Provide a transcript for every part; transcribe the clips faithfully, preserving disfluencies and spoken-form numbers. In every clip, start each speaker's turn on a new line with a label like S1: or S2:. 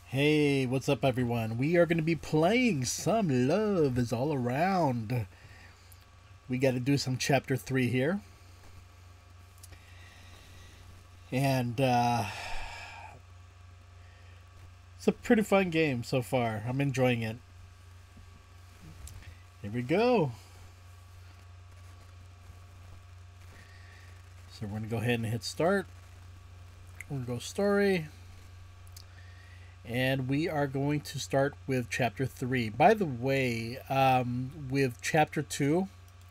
S1: Hey, what's up, everyone? We are going to be playing Some Love is All Around. We got to do some chapter three here. And, uh, it's a pretty fun game so far. I'm enjoying it. Here we go. So we're going to go ahead and hit start. We're going to go story. And we are going to start with chapter three. By the way, um, with chapter two,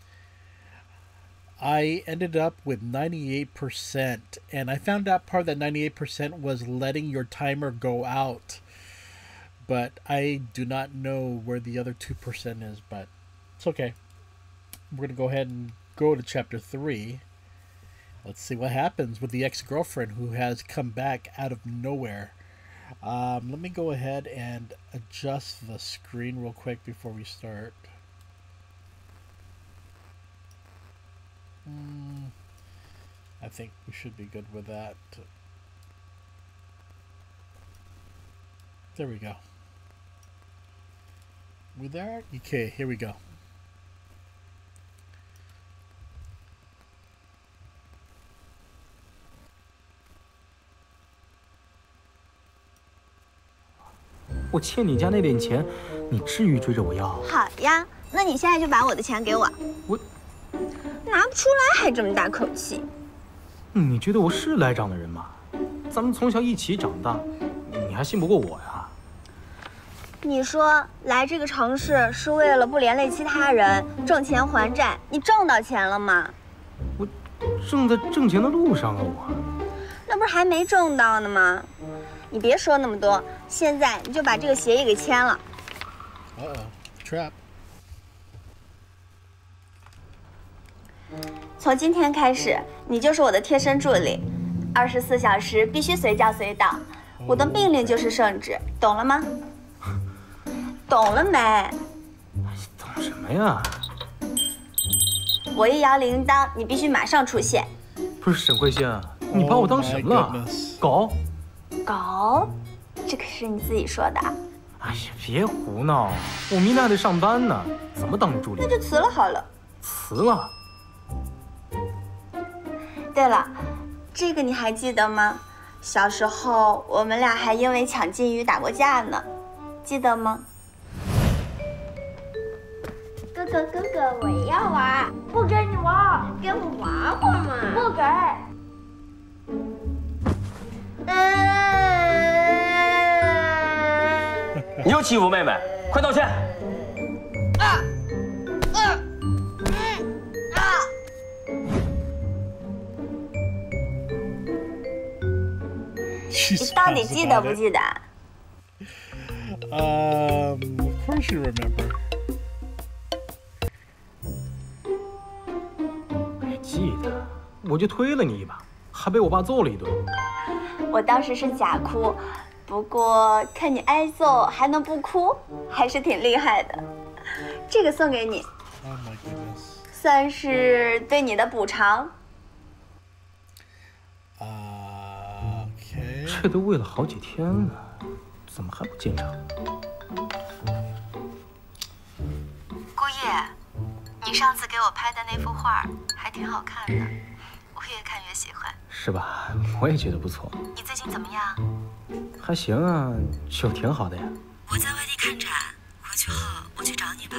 S1: I ended up with ninety-eight percent. And I found out part of that ninety-eight percent was letting your timer go out. But I do not know where the other two percent is, but it's okay. We're going to go ahead and go to chapter three. Let's see what happens with the ex-girlfriend who has come back out of nowhere. Um, let me go ahead and adjust the screen real quick before we start. Mm, I think we should be good with that. There we go. We there? Okay, here we go.
S2: 我欠你家那点钱，你至于追着我要？
S3: 好呀，那你现在就把我的钱给我。
S2: 我
S3: 拿不出来还这么大口气。
S2: 你觉得我是来长的人吗？咱们从小一起长大，你还信不过我呀？
S3: 你说来这个城市是为了不连累其他人，挣钱还债，你挣到钱了吗？
S2: 我正在挣钱的路上啊，我。
S3: 那不是还没挣到呢吗？ 你别说那么多，现在你就把这个协议给签了。
S1: Uh oh, trap.
S3: 从今天开始，你就是我的贴身助理，二十四小时必须随叫随到，我的命令就是圣旨，懂了吗？懂了没？
S2: 懂什么呀？
S3: 我一摇铃铛，你必须马上出现。
S2: 不是沈慧欣，你把我当什么了？狗？
S3: 狗，这可是你自己说的。
S2: 哎呀，别胡闹！我明天还得上班呢，怎么当你助理？
S3: 那就辞了好了。
S2: 辞了。
S3: 对了，这个你还记得吗？小时候我们俩还因为抢金鱼打过架呢，记得吗？
S4: 哥哥哥哥，我要玩，不给你玩，给我玩会嘛，不给。
S5: 你又欺负妹妹，快道歉！啊啊啊！
S3: 你到底记得不记得
S1: Um, of course you remember.
S2: 记得，我就推了你一把，还被我爸揍了一顿。
S3: 我当时是假哭。 不过看你挨揍还能不哭，还是挺厉害的。这个送给你，
S1: Oh my goodness.
S3: 算是对你的补偿。
S1: Uh, okay.
S2: 这都喂了好几天了，怎么还不进场？
S6: 顾叶，你上次给我拍的那幅画还挺好看的，我越看越喜欢。
S2: 是吧？我也觉得不错。
S6: 你最近怎么样？
S2: 还行啊，就挺好的呀。
S6: 我在外地看展，回去后我去找你吧。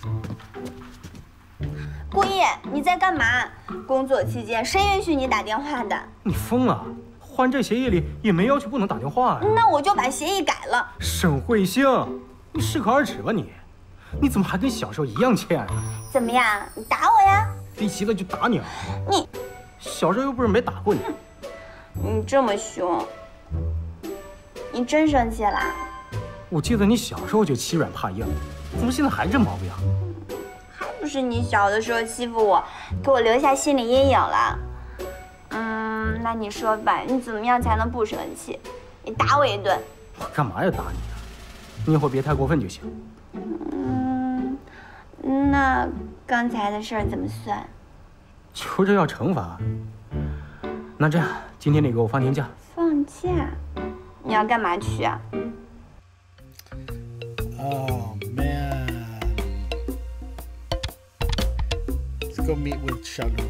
S3: 顾叶，你在干嘛？工作期间谁允许你打电话的？
S2: 你疯了？换这协议里也没要求不能打电话呀。
S3: 那我就把协议改了。
S2: 沈慧星，你适可而止吧你。你怎么还跟小时候一样欠啊？
S3: 怎么样？你打我呀？
S2: 逼急了就打你啊！
S3: 你
S2: 小时候又不是没打过你。
S3: 你这么凶。 你真生气啦？
S2: 我记得你小时候就欺软怕硬，怎么现在还这毛病？
S3: 还不是你小的时候欺负我，给我留下心理阴影了。嗯，那你说吧，你怎么样才能不生气？你打我一顿。
S2: 我干嘛要打你啊？你以后别太过分就行。
S3: 嗯，那刚才的事儿怎么算？
S2: 求着要惩罚。那这样，今天你给我放天假。
S3: 放假？你要干嘛去啊？
S1: Oh man. Let's go meet with 小鹿。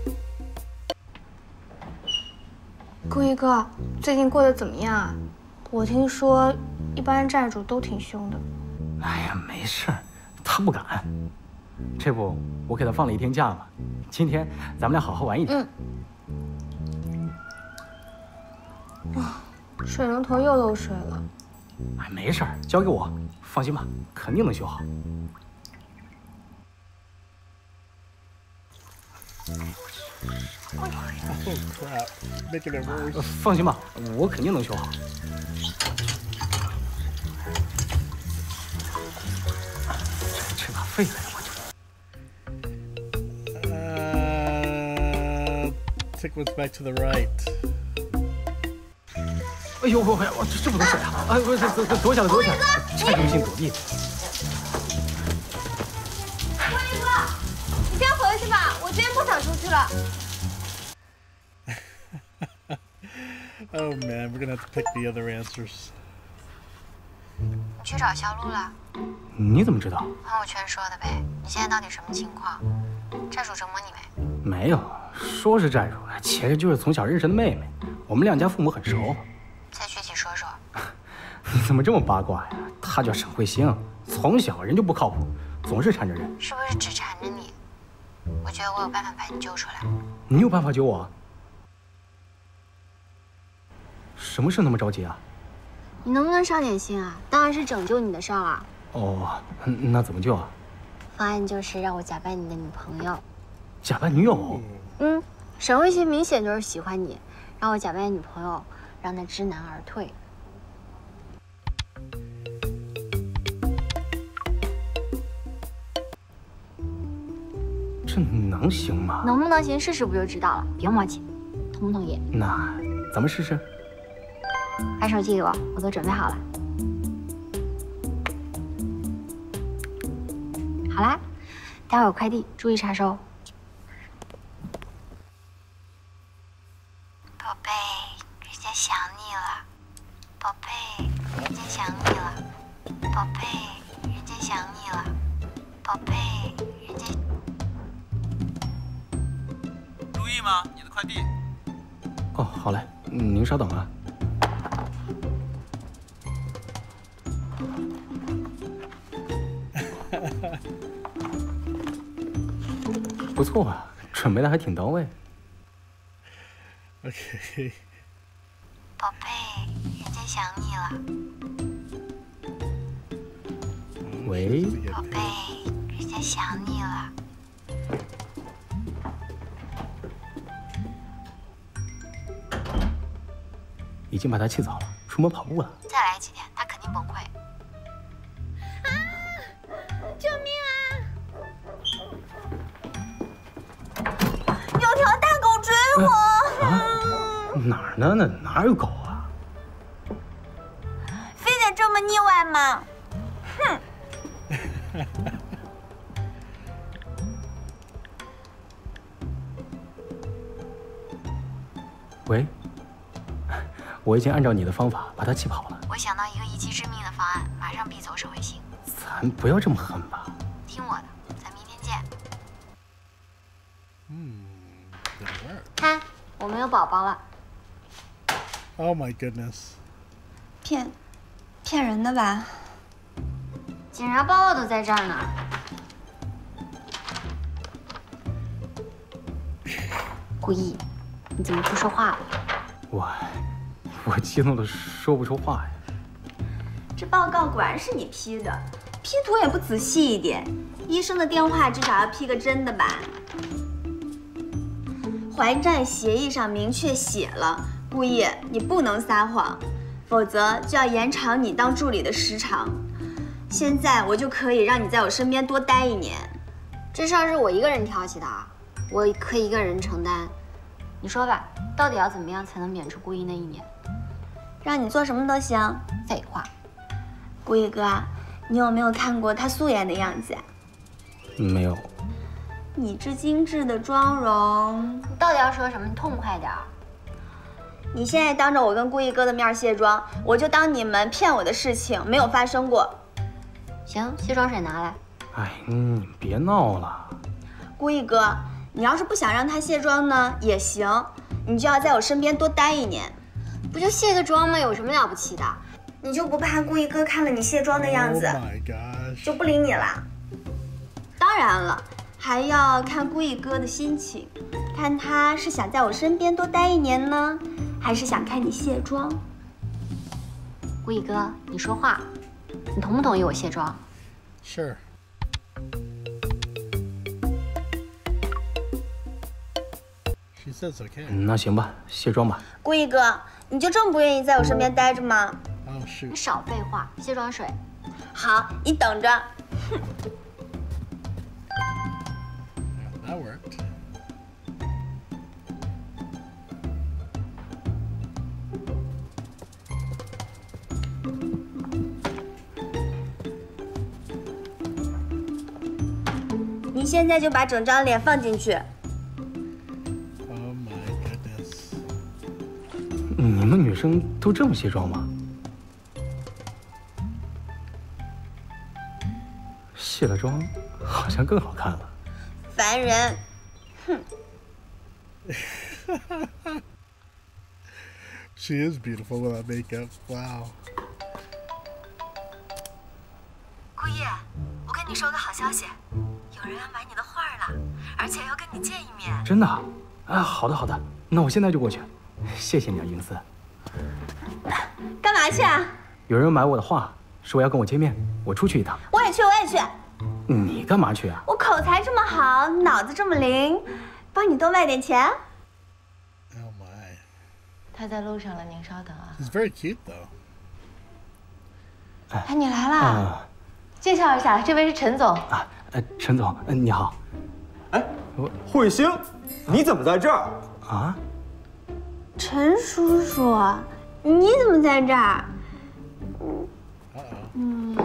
S7: 顾一哥，最近过得怎么样啊？我听说一般债主都挺凶的。
S2: 哎呀，没事儿，他不敢。这不，我给他放了一天假嘛。今天咱们俩好好玩一天。
S7: 嗯。啊，水龙头又漏水了。
S2: 哎，没事儿，交给我，放心吧，肯定能修好。
S1: Oh crap! Making it worse.
S2: 放心吧，我肯定能修好。这把废了呀，我
S1: 就。Uh, take what's back to the right.
S2: 哎呦，我我这这么多水啊！哎，不是，躲躲下来，躲下来，这用心躲避。
S7: 郭一哥，你先回去吧，我今天不想出去了。
S1: Oh man, we're gonna have to pick the other answers.
S6: 你去找小鹿了？
S2: 你怎么知道？
S6: 朋友圈说的呗。你现在到底什么情况？债主折磨你没？
S2: 没有，说是债主，其实就是从小认识的妹妹。我们两家父母很熟。
S6: 再具体说说。
S2: 你怎么这么八卦呀？她叫沈慧星，从小人就不靠谱，总是缠着人。
S6: 是不是只缠着你？我觉得我有办法把你救出来。
S2: 你有办法救我？什么事那么着急啊？
S8: 你能不能上点心啊？当然是拯救你的事儿啊。
S2: 哦，那怎么救啊？
S8: 方案就是让我假扮你的女朋友。
S2: 假扮女友？
S8: 嗯，沈慧欣明显就是喜欢你，让我假扮女朋友，让他知难而退。
S2: 这能行吗？
S8: 能不能行，试试不就知道了。别磨叽，同不同意？
S2: 那咱们试试。
S8: 把手机给我，我都准备好了。好啦，待会儿有快递，注意查收。
S6: 宝贝，人家想你了。宝贝，人家想你了。宝贝，人家想你了。宝贝，人家。
S9: 如意吗？你的快递。
S2: 哦，好嘞，您稍等啊。不错啊，准备的还挺到位。
S1: OK。
S6: 宝贝，人家想你了。
S2: 喂。
S6: 宝贝，人家想你了。
S2: 已经把他气走了，出门跑步了。
S6: 再来几天，他肯定崩溃。
S4: 啊！救命啊！
S3: 有条大狗追我！
S2: 啊？哪儿呢？那哪有狗啊？
S3: 非得这么腻歪吗？哼！
S2: 喂。我已经按照你的方法把他气跑了。
S6: 我想到一个一击致命的方案，马上逼走沈慧星。
S2: 咱不要这么狠吧。
S6: 听我的，咱明天见。
S1: 嗯，
S8: 看，我们有宝宝了。
S1: Oh my goodness！
S3: 骗，骗人的吧？
S8: 检查报告都在这儿呢。顾意，你怎么不说话了？
S2: 我。我激动的说不出话呀！
S3: 这报告果然是你批的，P图也不仔细一点。医生的电话至少要 P 个真的吧？还债协议上明确写了，顾意你不能撒谎，否则就要延长你当助理的时长。现在我就可以让你在我身边多待一年。
S8: 这事儿是我一个人挑起的啊，我可以一个人承担。你说吧，到底要怎么样才能免除顾意那一年？
S3: 让你做什么都行。
S8: 废话。
S3: 顾意哥，你有没有看过他素颜的样子？
S2: 没有。
S3: 你这精致的妆容，
S8: 你到底要说什么？你痛快点儿。
S3: 你现在当着我跟顾意哥的面卸妆，我就当你们骗我的事情没有发生过。
S8: 行，卸妆水拿来。
S2: 哎，你别闹了。
S3: 顾一哥，你要是不想让他卸妆呢，也行，你就要在我身边多待一年。
S8: 不就卸个妆吗？有什么了不起的？
S3: 你就不怕顾一哥看了你卸妆的样子
S1: Oh my gosh.
S3: 就不理你了？当然了，还要看顾一哥的心情，看他是想在我身边多待一年呢，还是想看你卸妆。
S8: 顾一哥，你说话，你同不同意我卸妆？
S1: Sure. She says okay.
S2: 那行吧，卸妆吧。
S3: 顾一哥，你就这么不愿意在我身边待着吗？
S1: Oh shoot.
S8: 你少废话，卸妆水。
S3: 好，你等着。
S1: Yeah, that worked.
S3: 你现在就把整张脸放进去。
S1: Oh my goodness.
S2: 你们女生都这么卸妆吗？卸了妆，好像更好看了。
S3: 烦人。哼。
S1: She is beautiful without makeup. Wow.
S10: 顾烨，我跟你说个好消息，有人要买你的画了，而且要跟你见一面。
S2: 真的？啊，好的好的，那我现在就过去。谢谢你啊，云思。
S3: 干嘛去啊？
S2: 有人买我的画，说要跟我见面，我出去一趟。
S3: 我也去，我也去。
S2: 你干嘛去啊？
S3: 我口才这么好，脑子这么灵，帮你多卖点钱。
S1: Oh my.
S10: 他在路上了，您稍等啊。
S1: He's very cute though.
S10: 哎，你来啦！
S2: 啊，
S10: 介绍一下，这位是陈总。
S2: 啊，呃，陈总，呃，你好。
S11: 哎，慧星，你怎么在这儿？
S2: 啊？
S3: 陈叔叔，你怎么在这儿？
S1: Uh-oh.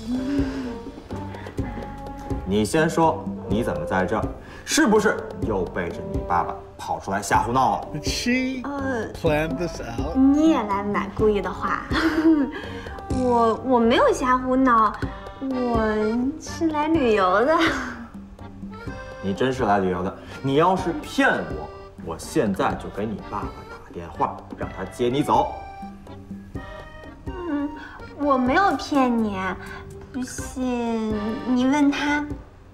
S11: 你先说，你怎么在这儿？是不是又背着你爸爸跑出来瞎胡闹了？
S1: Did she
S3: 呃，
S1: plan this out?
S3: 你也来买顾意的画？我我没有瞎胡闹，我是来旅游的。
S11: 你真是来旅游的。你要是骗我，我现在就给你爸爸打电话，让他接你走。
S3: 嗯，我没有骗你，不信你问他。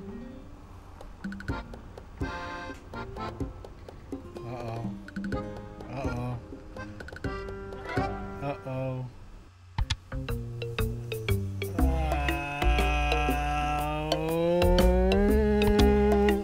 S1: Uh-oh. Uh-oh. Uh-oh. Uh-oh.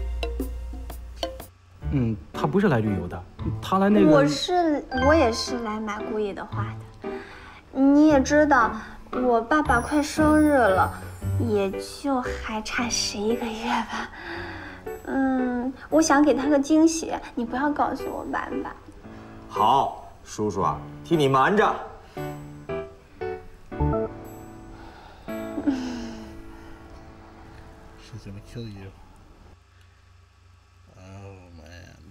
S2: 嗯，他不是来旅游的，他来那个。
S3: 我是我也是来买顾意的画的。你也知道，我爸爸快生日了，也就还差十一个月吧。嗯，我想给他个惊喜，你不要告诉我爸爸。
S11: 好，叔叔啊，替你瞒着。
S1: She's gonna kill you. Oh man.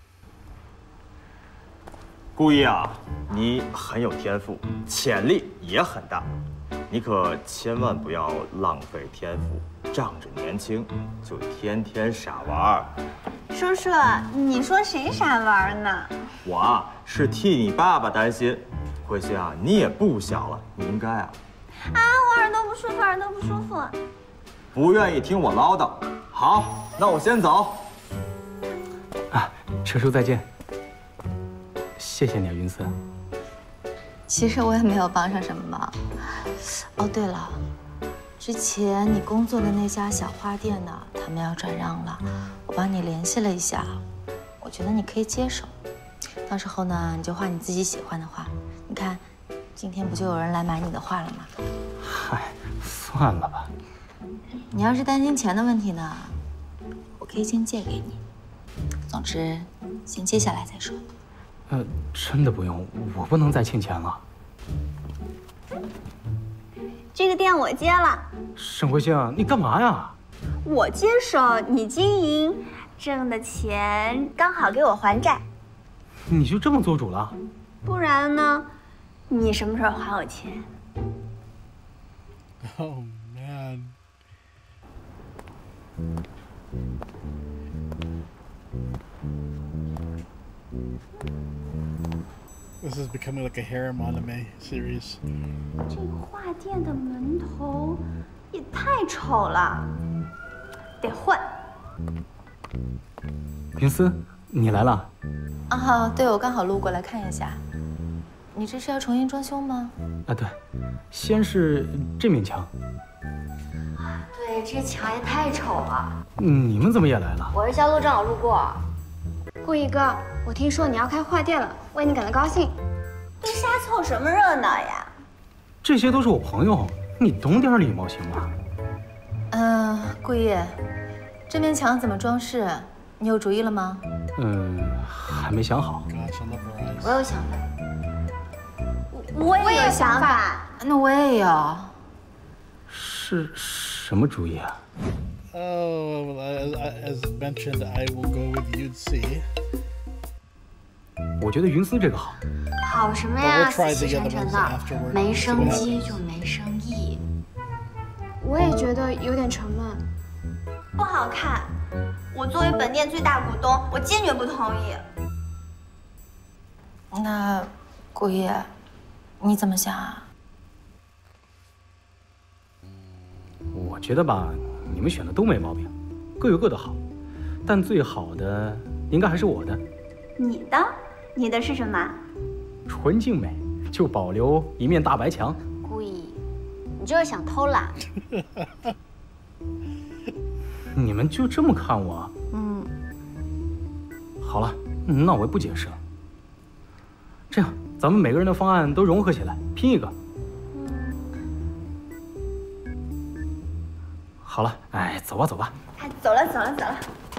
S11: 顾意啊，你很有天赋，潜力也很大，你可千万不要浪费天赋，仗着年轻就天天傻玩。
S3: 叔叔，你说谁傻玩呢？
S11: 我啊是替你爸爸担心。慧心啊，你也不小了，你应该啊。
S3: 啊，我耳朵不舒服，耳朵不舒服。
S11: 不愿意听我唠叨，好，那我先走。
S2: 啊，陈叔再见。谢谢你啊，云思。
S10: 其实我也没有帮上什么忙。哦，对了，之前你工作的那家小花店呢，他们要转让了，我帮你联系了一下，我觉得你可以接手。到时候呢，你就画你自己喜欢的画。你看，今天不就有人来买你的画了吗？
S2: 嗨，算了吧。
S10: 你要是担心钱的问题呢，我可以先借给你。总之，先接下来再说。
S2: 呃，真的不用，我不能再欠钱了。
S3: 这个店我接了。
S2: 沈慧星，你干嘛呀？
S3: 我接手，你经营，挣的钱刚好给我还债。
S2: 你就这么做主了？
S3: 不然呢？你什么时候还我钱？
S1: Oh man. This is becoming like a harem anime series.
S3: 这个画店的门头也太丑了，得换。
S2: 云思，你来了。
S10: 啊，对，我刚好路过来看一下。你这是要重新装修吗？
S2: 啊，对，先是这面墙。
S8: 对，这墙也太丑了。
S2: 你们怎么也来了？
S8: 我是小路，正好路过。
S7: 顾一哥，我听说你要开画店了，为你感到高兴。
S3: 都瞎凑什么热闹呀？
S2: 这些都是我朋友，你懂点礼貌行吗？
S10: 嗯，顾一，这面墙怎么装饰？你有主意了吗？
S2: 嗯，还没想好。
S8: 我有想法。
S3: 我也有想法。
S10: 那我也有。
S2: 是什么主意啊？
S1: Oh, well, as mentioned, I will go with Yunzi.
S2: 我觉得云思这个好。
S8: 好什么呀？死气沉沉的，没生机就没生意。
S7: 我也觉得有点沉闷，
S3: 不好看。我作为本店最大股东，我坚决不同意。
S10: 那顾一，你怎么想啊？
S2: 我觉得吧，你们选的都没毛病，各有各的好，但最好的应该还是我的。
S3: 你的？你的是什么？
S2: 纯净美，就保留一面大白墙。
S8: 故意，你就是想偷懒。
S2: 你们就这么看我？
S8: 嗯。
S2: 好了，那我也不解释了。这样，咱们每个人的方案都融合起来，拼一个。好了，哎，走吧，走吧。
S3: 哎，走了，走了，走了。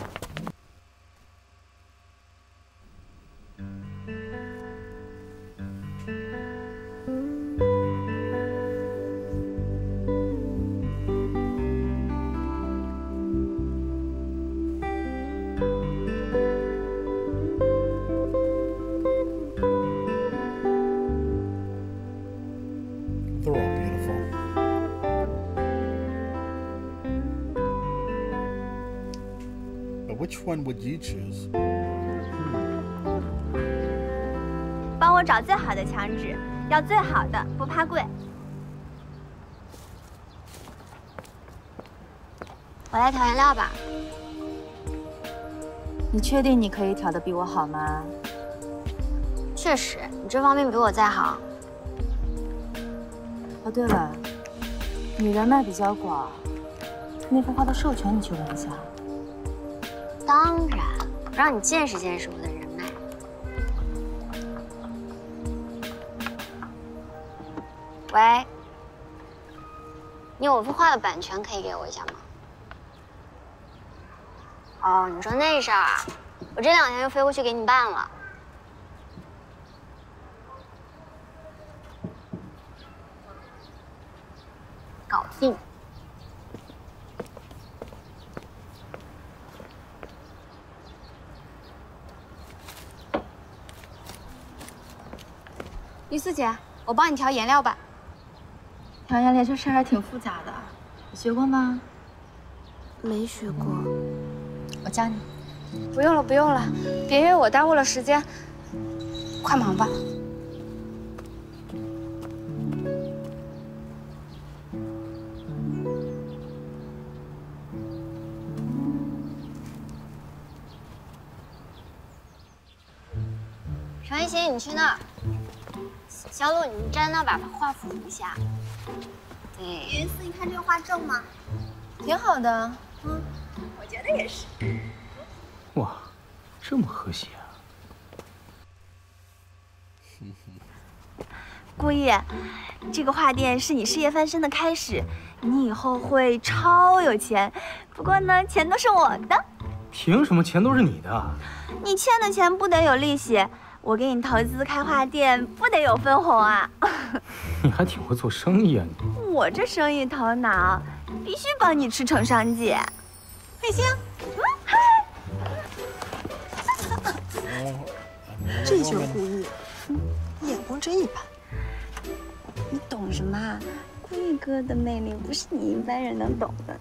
S1: They're all beautiful. But which one would you choose?
S3: 帮我找最好的墙纸，要最好的，不怕贵。
S8: 我来调颜料吧。
S10: 你确定你可以调得比我好吗？
S8: 确实，你这方面比我再好。
S10: 哦，对了，你人脉比较广，那幅画的授权你去问一下。
S8: 当然，我让你见识见识我的人脉。喂，你有我幅画的版权可以给我一下吗？哦，你说那事儿啊，我这两天就飞过去给你办了。搞定。
S7: 于思姐，我帮你调颜料吧。
S10: 调颜料这事儿还挺复杂的，你学过吗？
S7: 没学过。
S10: 我教你。
S7: 不用了，不用了，别因为我耽误了时间。快忙吧。
S8: 陈一行，你去那儿。小鲁，你站那儿把画扶一下。对。
S3: 云思，你看这个画正吗？
S10: 挺好的。
S3: 嗯，我觉得也是。
S2: 哇，这么和谐啊！
S3: 顾意，这个画店是你事业翻身的开始，你以后会超有钱。不过呢，钱都是我的。
S2: 凭什么钱都是你的？
S3: 你欠的钱不得有利息，我给你投资开画店不得有分红啊？
S2: 你还挺会做生意啊你！
S3: 我这生意头脑，必须帮你吃成商计。慧星，
S12: 这就是故意，眼光真一般。
S3: 你懂什么啊？ 顾一哥的魅力不是你一般人能懂的。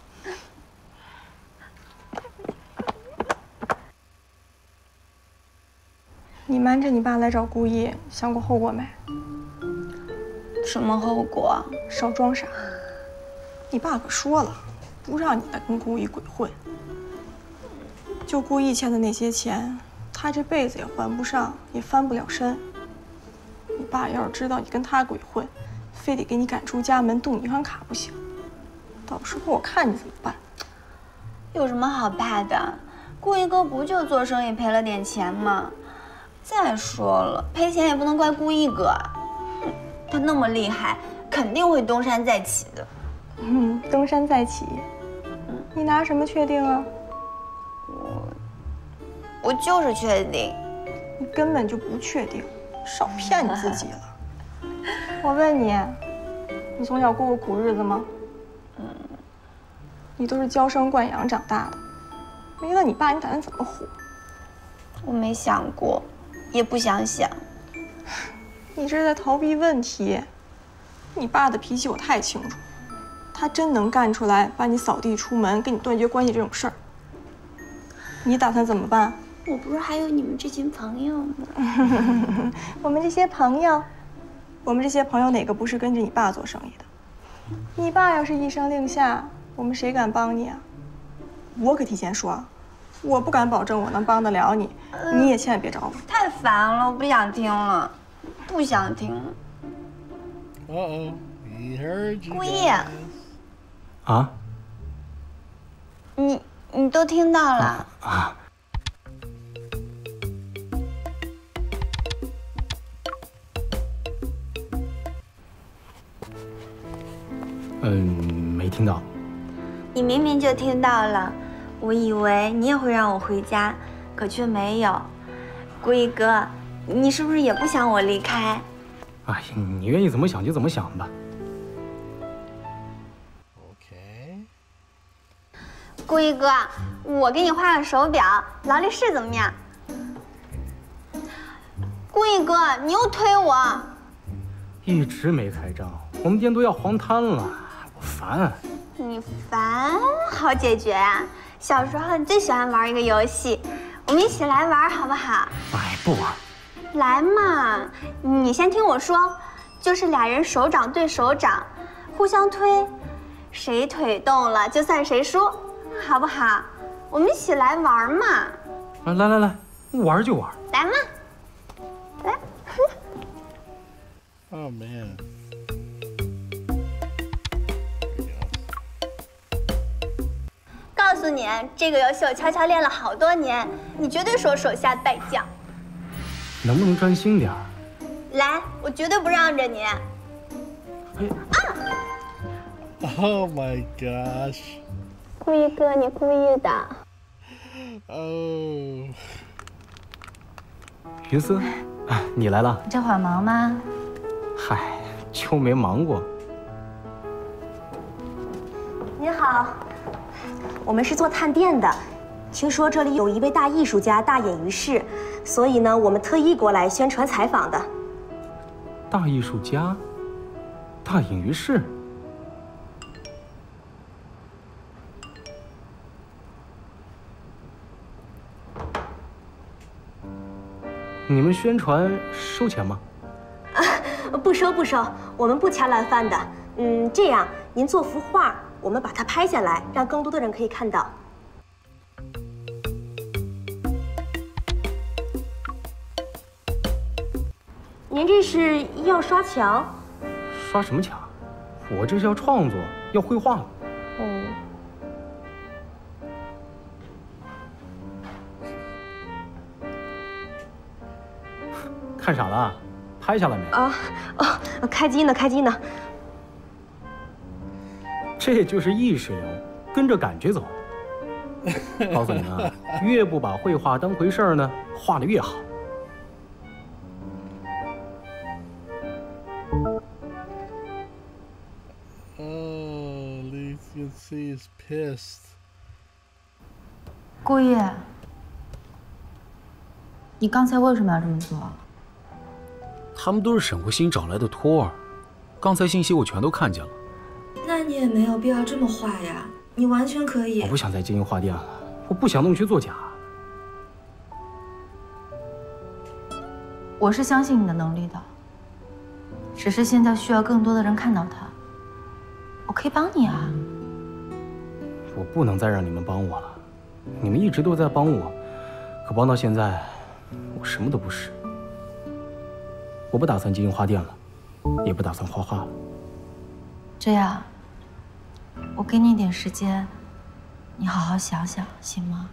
S7: 你瞒着你爸来找顾一，想过后果没？
S3: 什么后果？
S7: 少装傻。你爸可说了，不让你再跟顾一鬼混。就顾一欠的那些钱，他这辈子也还不上，也翻不了身。你爸要是知道你跟他鬼混，非得给你赶出家门，动银行卡不行。到时候我看你怎么办。
S3: 有什么好怕的？顾一哥不就做生意赔了点钱吗？再说了，赔钱也不能怪顾一哥啊。哼，他那么厉害，肯定会东山再起的。
S7: 嗯，东山再起。嗯，你拿什么确定啊？
S3: 我，我就是确定。
S7: 你根本就不确定，少骗你自己了。我问你，你从小过过苦日子吗？嗯。你都是娇生惯养长大的，没了你爸，你打算怎么活？
S3: 我没想过，也不想想。
S7: 你这是在逃避问题。你爸的脾气我太清楚，他真能干出来把你扫地出门、跟你断绝关系这种事儿。你打算怎么办？
S3: 我不是还有你们这群朋友吗？
S7: 我们这些朋友，我们这些朋友哪个不是跟着你爸做生意的？你爸要是一声令下，我们谁敢帮你啊？我可提前说啊，我不敢保证我能帮得了你，呃、你也千万别找我。
S3: 太烦了，我不想听了，不想听了。
S1: Uh-oh, he heard you.
S3: 顾一，
S2: 啊？
S3: 你你都听到了？
S2: 啊。啊嗯，没听到。
S3: 你明明就听到了，我以为你也会让我回家，可却没有。顾一哥，你是不是也不想我离开？
S2: 哎呀，你愿意怎么想就怎么想吧。
S1: OK。
S3: 顾一哥，我给你画个手表，劳力士怎么样？顾一哥，你又推我。
S2: 一直没开张，我们店都要黄摊了。烦，
S3: 你烦好解决啊！小时候你最喜欢玩一个游戏，我们一起来玩好不好？
S2: 哎，不玩。
S3: 来嘛，你先听我说，就是俩人手掌对手掌，互相推，谁腿动了就算谁输，好不好？我们一起来玩嘛！
S2: 啊，来来来，玩就玩。
S3: 来嘛，来。
S1: Oh man。
S3: 告诉你，这个游戏我悄悄练了好多年，你绝对是我手下败将。
S2: 能不能专心点儿？
S3: 来，我绝对不让着你。
S2: 哎
S3: 啊
S1: ！Oh my gosh！
S3: 顾一哥，你故意的。
S1: 哦。
S2: 云思，啊，你来了。
S10: 这会儿忙吗？
S2: 嗨，就没忙过。
S12: 你好。我们是做探店的，听说这里有一位大艺术家大隐于世，所以呢，我们特意过来宣传采访的。
S2: 大艺术家，大隐于世。你们宣传收钱吗？
S12: 啊，不收不收，我们不掐烂饭的。嗯，这样您做幅画。我们把它拍下来，让更多的人可以看到。您这是要刷墙？
S2: 刷什么墙？我这是要创作，要绘画了。
S12: 哦。
S2: 看傻了？拍下来没？
S12: 啊哦，开机呢，开机呢。
S2: 这就是意识流，跟着感觉走。告诉你们，越不把绘画当回事儿呢，画得越好。
S1: Oh, at least you can see he's pissed.
S10: 顾一，你刚才为什么要这么做？
S13: 他们都是沈慧欣找来的托儿， 刚才信息我全都看见了。
S7: 那你也没有必要这么坏呀，你完全可以。
S2: 我不想再经营花店了，我不想弄虚作假。
S10: 我是相信你的能力的，只是现在需要更多的人看到它。我可以帮你啊。
S2: 我不能再让你们帮我了，你们一直都在帮我，可帮到现在，我什么都不是。我不打算经营花店了，也不打算画画了。
S10: 这样，我给你一点时间，你好好想想，行吗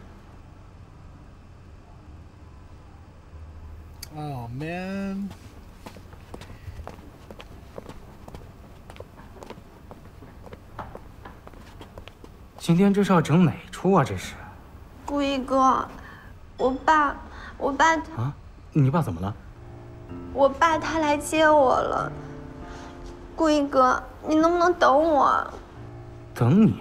S1: ？Oh man！
S2: 今天这是要整哪出啊？这是。
S7: 顾一哥，我爸，我爸他
S2: 啊，你爸怎么了？
S7: 我爸他来接我了。顾一哥，你能不能等我？
S2: 等你？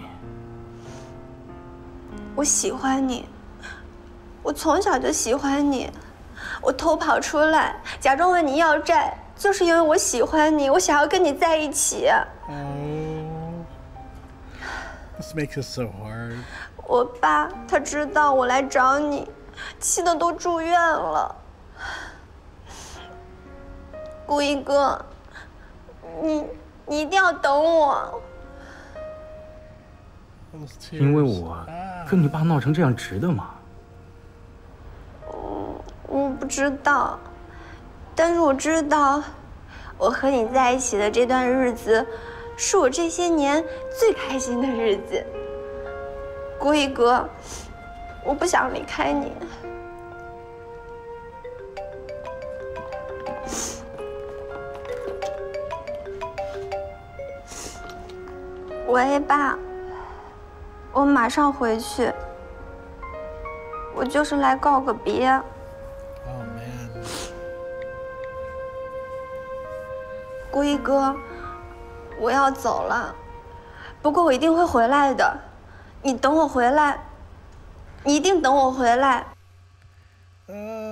S7: 我喜欢你，我从小就喜欢你，我偷跑出来，假装问你要债，就是因为我喜欢你，我想要跟你在一起。
S1: Oh, this makes it so hard.
S7: 我爸他知道我来找你，气得都住院了。顾一哥，你你一定要等我。
S2: 因为我跟你爸闹成这样值得吗？
S7: 我我不知道，但是我知道，我和你在一起的这段日子，是我这些年最开心的日子。顾一哥，我不想离开你。喂，爸，我马上回去。我就是来告个别。
S1: Oh man！
S7: 顾一哥，我要走了，不过我一定会回来的。你等我回来，你一定等我回来。
S1: Uh,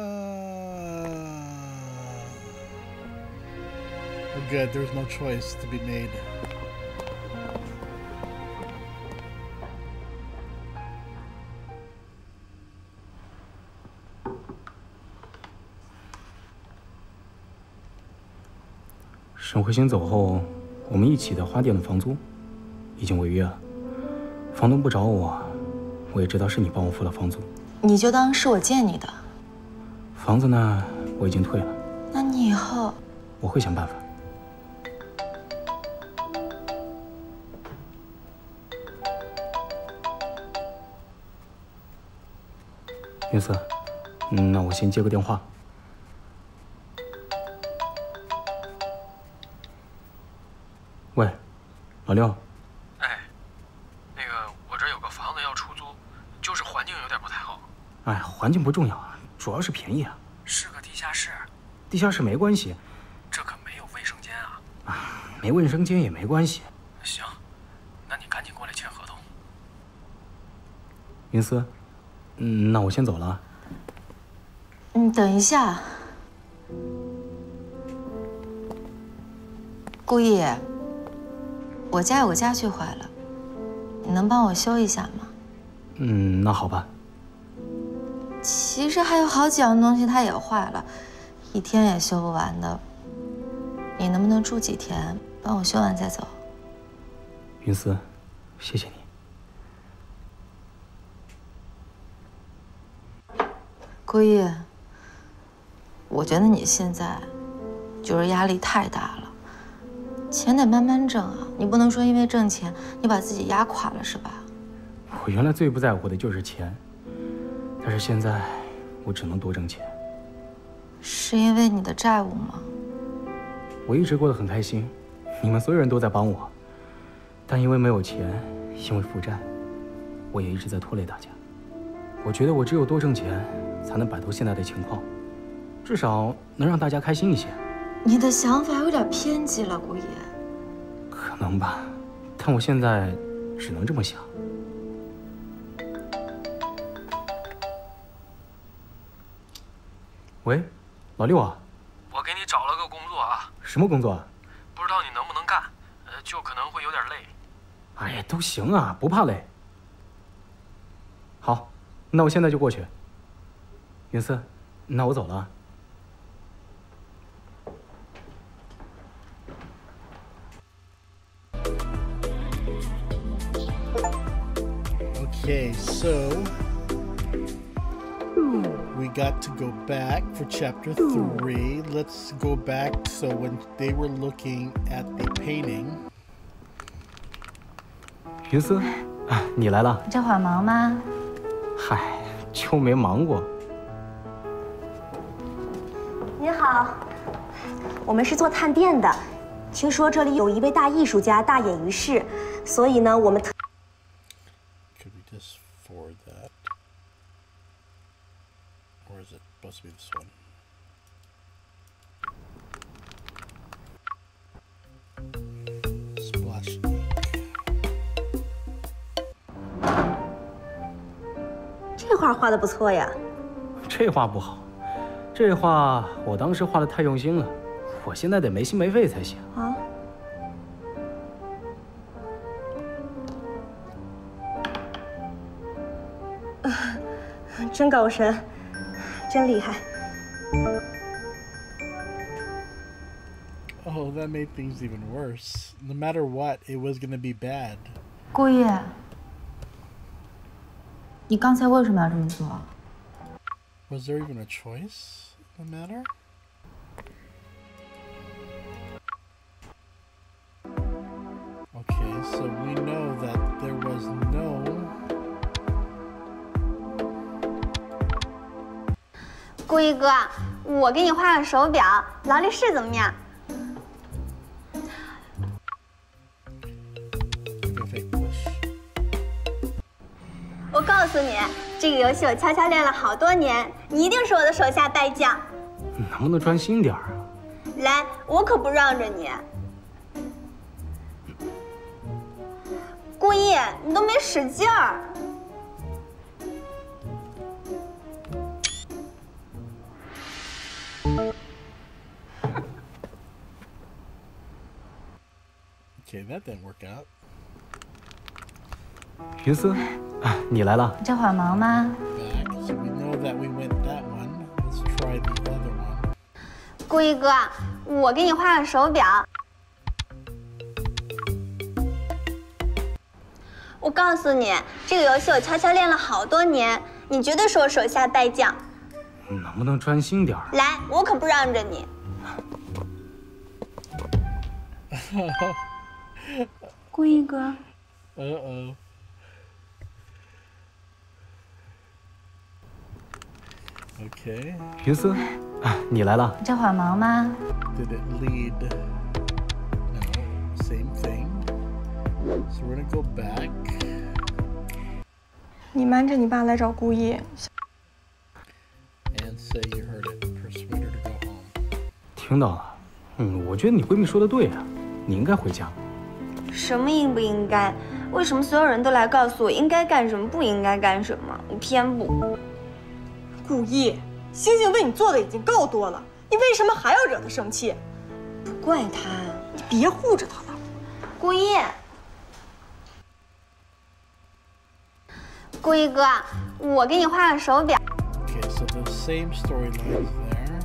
S1: good, there's no choice to be made.
S2: 沈慧欣走后，我们一起的花店的房租已经违约了。房东不找我，我也知道是你帮我付了房租。
S10: 你就当是我借你的。
S2: 房子呢，我已经退了。
S10: 那你以后
S2: 我会想办法。云思，嗯，那我先接个电话。喂，老六。
S14: 哎，那个我这有个房子要出租，就是环境有点不太好。
S2: 哎，环境不重要，主要是便宜啊。
S14: 是个地下室。
S2: 地下室没关系。
S14: 这可没有卫生间啊。
S2: 啊，没卫生间也没关系。
S14: 行，那你赶紧过来签合同。
S2: 云思，嗯，那我先走了。
S10: 嗯，等一下，顾意，我家有个家具坏了，你能帮我修一下吗？
S2: 嗯，那好吧。
S10: 其实还有好几样东西它也坏了，一天也修不完的。你能不能住几天，帮我修完再走？
S2: 云思，谢谢你。
S10: 顾意，我觉得你现在就是压力太大了，钱得慢慢挣啊，你不能说因为挣钱你把自己压垮了是吧？
S2: 我原来最不在乎的就是钱，但是现在我只能多挣钱。
S10: 是因为你的债务吗？
S2: 我一直过得很开心，你们所有人都在帮我，但因为没有钱，因为负债，我也一直在拖累大家。我觉得我只有多挣钱，才能摆脱现在的情况，至少能让大家开心一些。
S10: 你的想法有点偏激了，顾意。
S2: 可能吧，但我现在只能这么想。喂，老六啊。
S14: 我给你找了个工作啊。
S2: 什么工作啊？
S14: 不知道你能不能干。 就可能会有点累。
S2: 哎呀，都行啊，不怕累。好，那我现在就过去。云思，那我走了。
S1: Okay, so we got to go back for chapter three. Let's go back. So when they were looking at the painting,
S2: 云思，啊，你来了。
S10: 这会儿忙吗？
S2: 嗨，就没忙过。
S12: 您好，我们是做探店的，听说这里有一位大艺术家大隐于世，所以呢，我们特。
S1: Just forward that, or is it supposed to be this one? Splash ink.
S12: 这画画的不错呀。
S2: 这画不好，这画我当时画的太用心了，我现在得没心没肺才行
S12: 啊。 真高深，真厉害。
S1: Oh, that made things even worse. No matter what, it was gonna be bad.
S10: 顾烨，你刚才为什么要这么做
S1: Was there even a choice in the matter? Okay, so we know that there was no.
S3: 顾一哥，我给你画个手表，劳力士怎么样？我告诉你，这个游戏我悄悄练了好多年，你一定是我的手下败将。
S2: 能不能专心点啊？
S3: 来，我可不让着你。顾一，你都没使劲儿。
S1: Okay, that didn't work out.
S2: 云思，啊，你来了。
S10: 这会儿忙吗？
S1: Back, so we know that we went that one. Let's try the other one.
S3: 顾一哥，我给你画个手表。我告诉你，这个游戏我悄悄练了好多年，你绝对是我手下败将。
S2: 能不能专心点？
S3: 来，我可不让着你。
S10: 顾一哥。
S1: Uh oh. Okay.
S2: 云思，啊，你来了。
S10: 这会儿忙吗
S1: ？Did it lead? No, same thing. So we're gonna go back.
S7: 你瞒着你爸来找顾一。
S1: And say you heard it. Persuade her to go home.
S2: 听到了。嗯，我觉得你闺蜜说的对啊，你应该回家。
S3: 什么应不应该？为什么所有人都来告诉我应该干什么，不应该干什么？我偏不。
S7: 顾一，星星为你做的已经够多了，你为什么还要惹他生气？
S3: 不怪他，
S7: 你别护着他了。
S3: 顾一，顾一哥，我给你画个手表。
S1: Okay, so the same storylines there.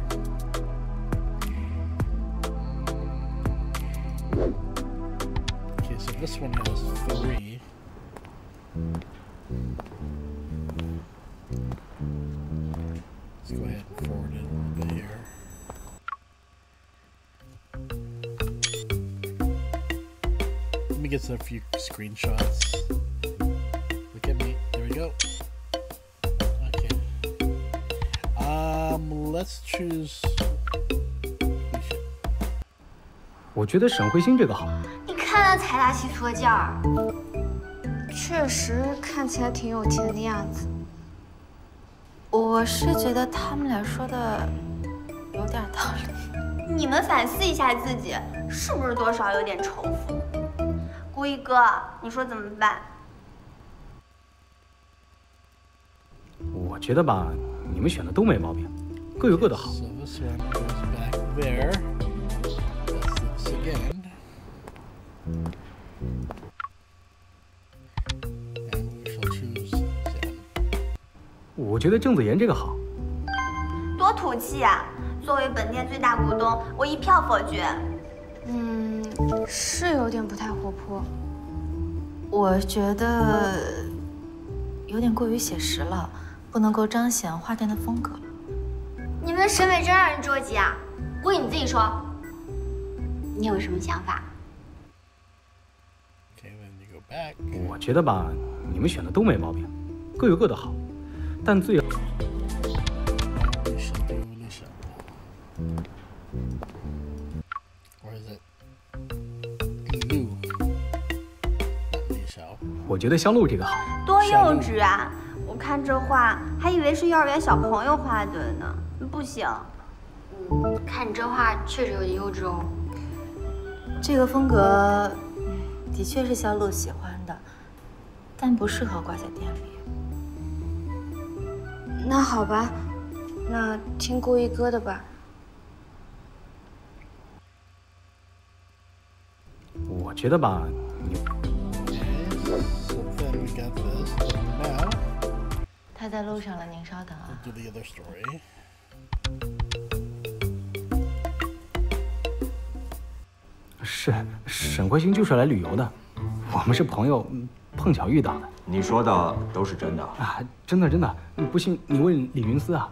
S1: Okay, so this one has three. Let's go ahead and forward it a little bit here. Let me get a few screenshots. Look at me. There we go. Okay. Um, let's choose.
S2: 我觉得沈慧欣这个好。
S8: 你看他财大气粗的劲儿，确实看起来挺有钱的样子。
S10: 我是觉得他们俩说的有点道理。
S3: 你们反思一下自己，是不是多少有点仇富？顾一哥，你说怎么办？
S2: 我觉得吧，你们选的都没毛病，各有各的好。
S1: So this one goes back there. Let's do this again.
S2: 我觉得郑子妍这个好。
S3: 多土气啊！作为本店最大股东，我一票否决。
S10: 嗯，是有点不太活泼。我觉得有点过于写实了，不能够彰显花店的风格。
S8: 你们的审美真让人捉急啊！顾意你自己说，你有什么想法？
S2: 我觉得吧，你们选的都没毛病，各有各的好，但最……
S1: Or is it Lu?
S2: 我觉得香露这个好。
S3: 多幼稚啊！我看这画还以为是幼儿园小朋友画的呢。不行。
S8: 嗯，看你这画确实有点幼稚哦。
S10: 这个风格的确是小鹿喜欢的，但不适合挂在店里。
S3: 那好吧，那听顾一哥的吧。
S2: 我觉得吧，你。
S10: 他在路上了，您稍等啊。
S2: 是，沈慧星就是来旅游的，我们是朋友，碰巧遇到的。
S11: 你说的都是真的
S2: 啊？真的真的，不信你问李云思啊。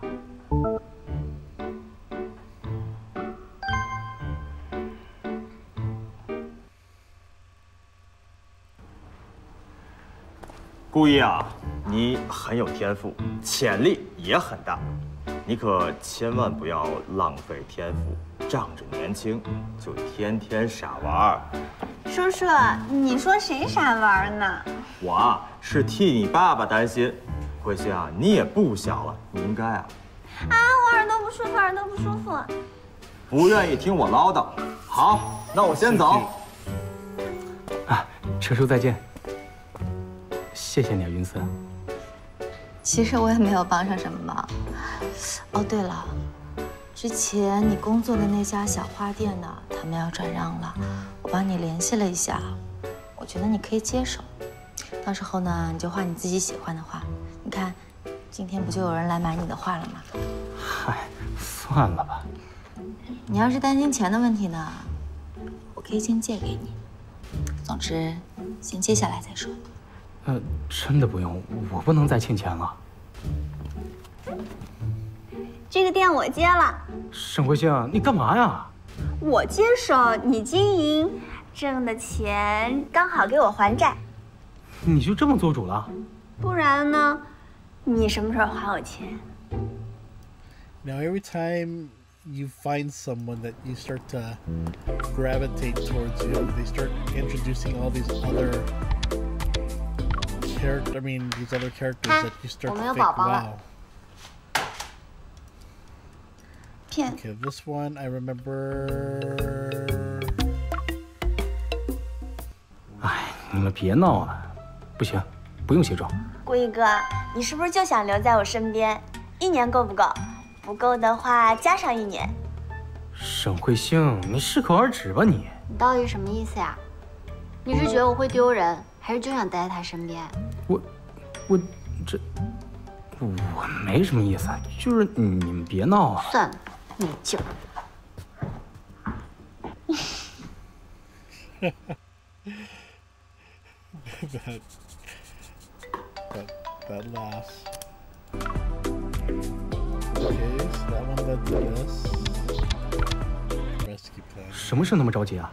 S11: 顾一啊，你很有天赋，潜力也很大，你可千万不要浪费天赋，仗着年轻就天天傻玩。
S3: 叔叔，你说谁傻玩呢？
S11: 我啊是替你爸爸担心。慧心啊，你也不小了，你应该啊。
S3: 啊，我耳朵不舒服，耳朵不舒服。
S11: 不愿意听我唠叨。好，那我先走。
S2: 啊，车叔再见。谢谢你啊，云思。
S10: 其实我也没有帮上什么忙。哦，对了，之前你工作的那家小花店呢，他们要转让了，我帮你联系了一下，我觉得你可以接手。到时候呢，你就画你自己喜欢的画。你看，今天不就有人来买你的画了吗？
S2: 嗨，算了吧。
S10: 你要是担心钱的问题呢，我可以先借给你。总之，先接下来再说。
S2: 呃，真的不用，我不能再欠钱了。
S3: 这个店我接了。
S2: 沈慧星，你干嘛呀？
S3: 我接手，你经营，挣的钱刚好给我还债。
S2: 你就这么做主了？
S3: 不然呢？你什么时候还我钱
S1: ？Now every time you find someone that you start to gravitate towards you, they start introducing all these other character. I mean, these other characters that you start to think, wow. Okay, this one I remember.
S2: 哎，你们别闹啊！不行，不用卸妆。
S3: 顾一哥，你是不是就想留在我身边？一年够不够？不够的话，加上一年。
S2: 沈慧星，你适可而止吧你。
S8: 你到底什么意思呀？你是觉得我会丢人，还是就想待在他身边？
S2: 我，我这，我没什么意思，就是你们别闹啊。
S8: 算了，没劲儿。
S1: that, that, that last. Okay, so that one led to this. Rescue plan.
S2: 什么事那么着急啊？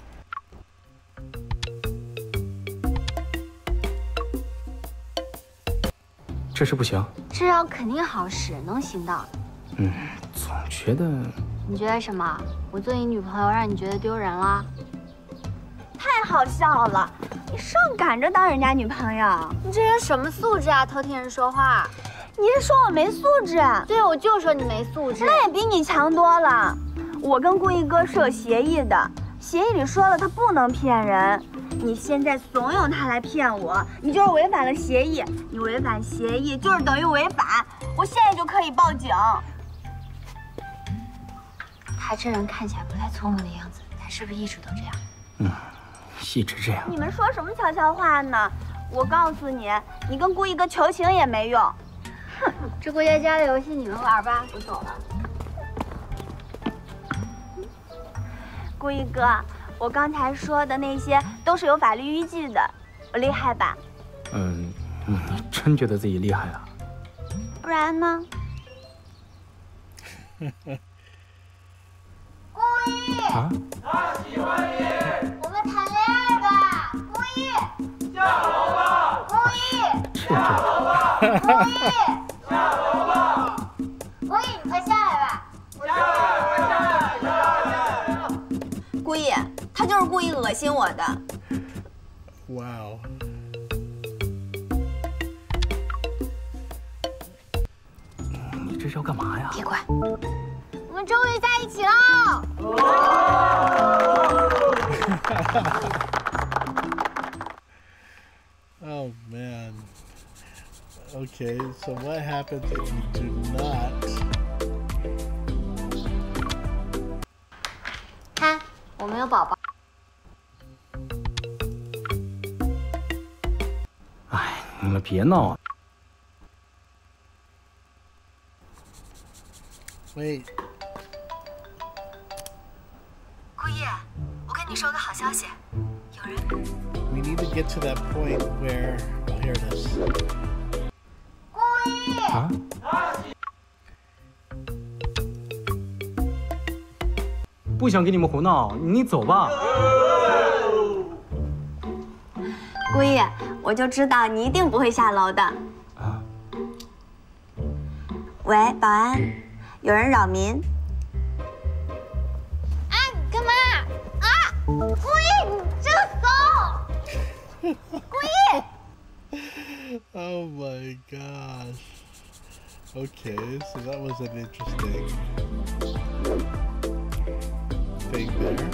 S2: 这事不行。
S8: 这招肯定好使，能行到。
S2: 嗯，总觉得。
S8: 你觉得什么？我做你女朋友让你觉得丢人了？
S3: 太好笑了！你上赶着当人家女朋友，
S8: 你这人什么素质啊？偷听人说话！
S3: 你是说我没素质？
S8: 对，我就说你没素质。
S3: 那也比你强多了。我跟顾一哥是有协议的，协议里说了他不能骗人。你现在怂恿他来骗我，你就是违反了协议。你违反协议就是等于违法。我现在就可以报警。
S8: 他这人看起来不太聪明的样子，他是不是一直都这样？
S2: 嗯。 一直这样。
S3: 你们说什么悄悄话呢？我告诉你，你跟顾一哥求情也没用。
S8: 哼，这过家家的游戏你们玩吧，我走了。
S3: 顾一哥，我刚才说的那些都是有法律依据的，我厉害吧？
S2: 嗯，你真觉得自己厉害啊？
S3: 不然呢？
S4: 顾一，
S2: 啊？
S4: 他喜欢你，我们谈恋爱吧，顾一，下楼吧，顾一，下楼吧，顾一，下楼吧，顾一，你快下来吧，我下来，快下来，下来。
S3: 顾一，他就是故意恶心我的。
S1: 哇哦！
S2: 你这是要干嘛呀？
S8: 别管。
S4: 我们终于在一起了。
S1: Oh man. Okay, so what happens if you do not?
S8: 看，我们有宝宝。
S2: 哎，你们别闹啊！
S1: Wait.
S10: 顾一，我跟你说个好消息，有人。
S1: We need to get to that point where. Oh, here it is.
S4: 顾一。
S2: 啊？不想跟你们胡闹，你走吧。
S3: 顾一，我就知道你一定不会下楼的。
S2: 啊？
S3: 喂，保安，有人扰民。
S4: 干嘛？啊！顾一，你真怂！顾一
S1: Oh my gosh. Okay, so that was an interesting thing there.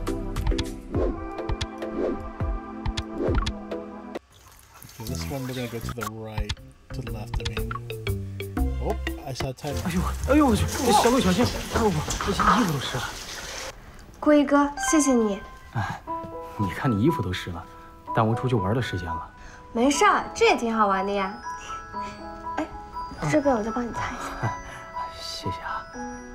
S1: Okay, this one we're gonna go to the right, to the left, I mean. Oh, I saw a timer.
S2: 哎呦，哎呦我去！小鹿小心！哎呦我，这衣服都湿了。
S7: 顾一哥，谢谢你。
S2: 哎，你看你衣服都湿了，耽误出去玩的时间了。
S7: 没事儿，这也挺好玩的呀。哎，这边我再帮你擦一下。
S2: 谢谢啊。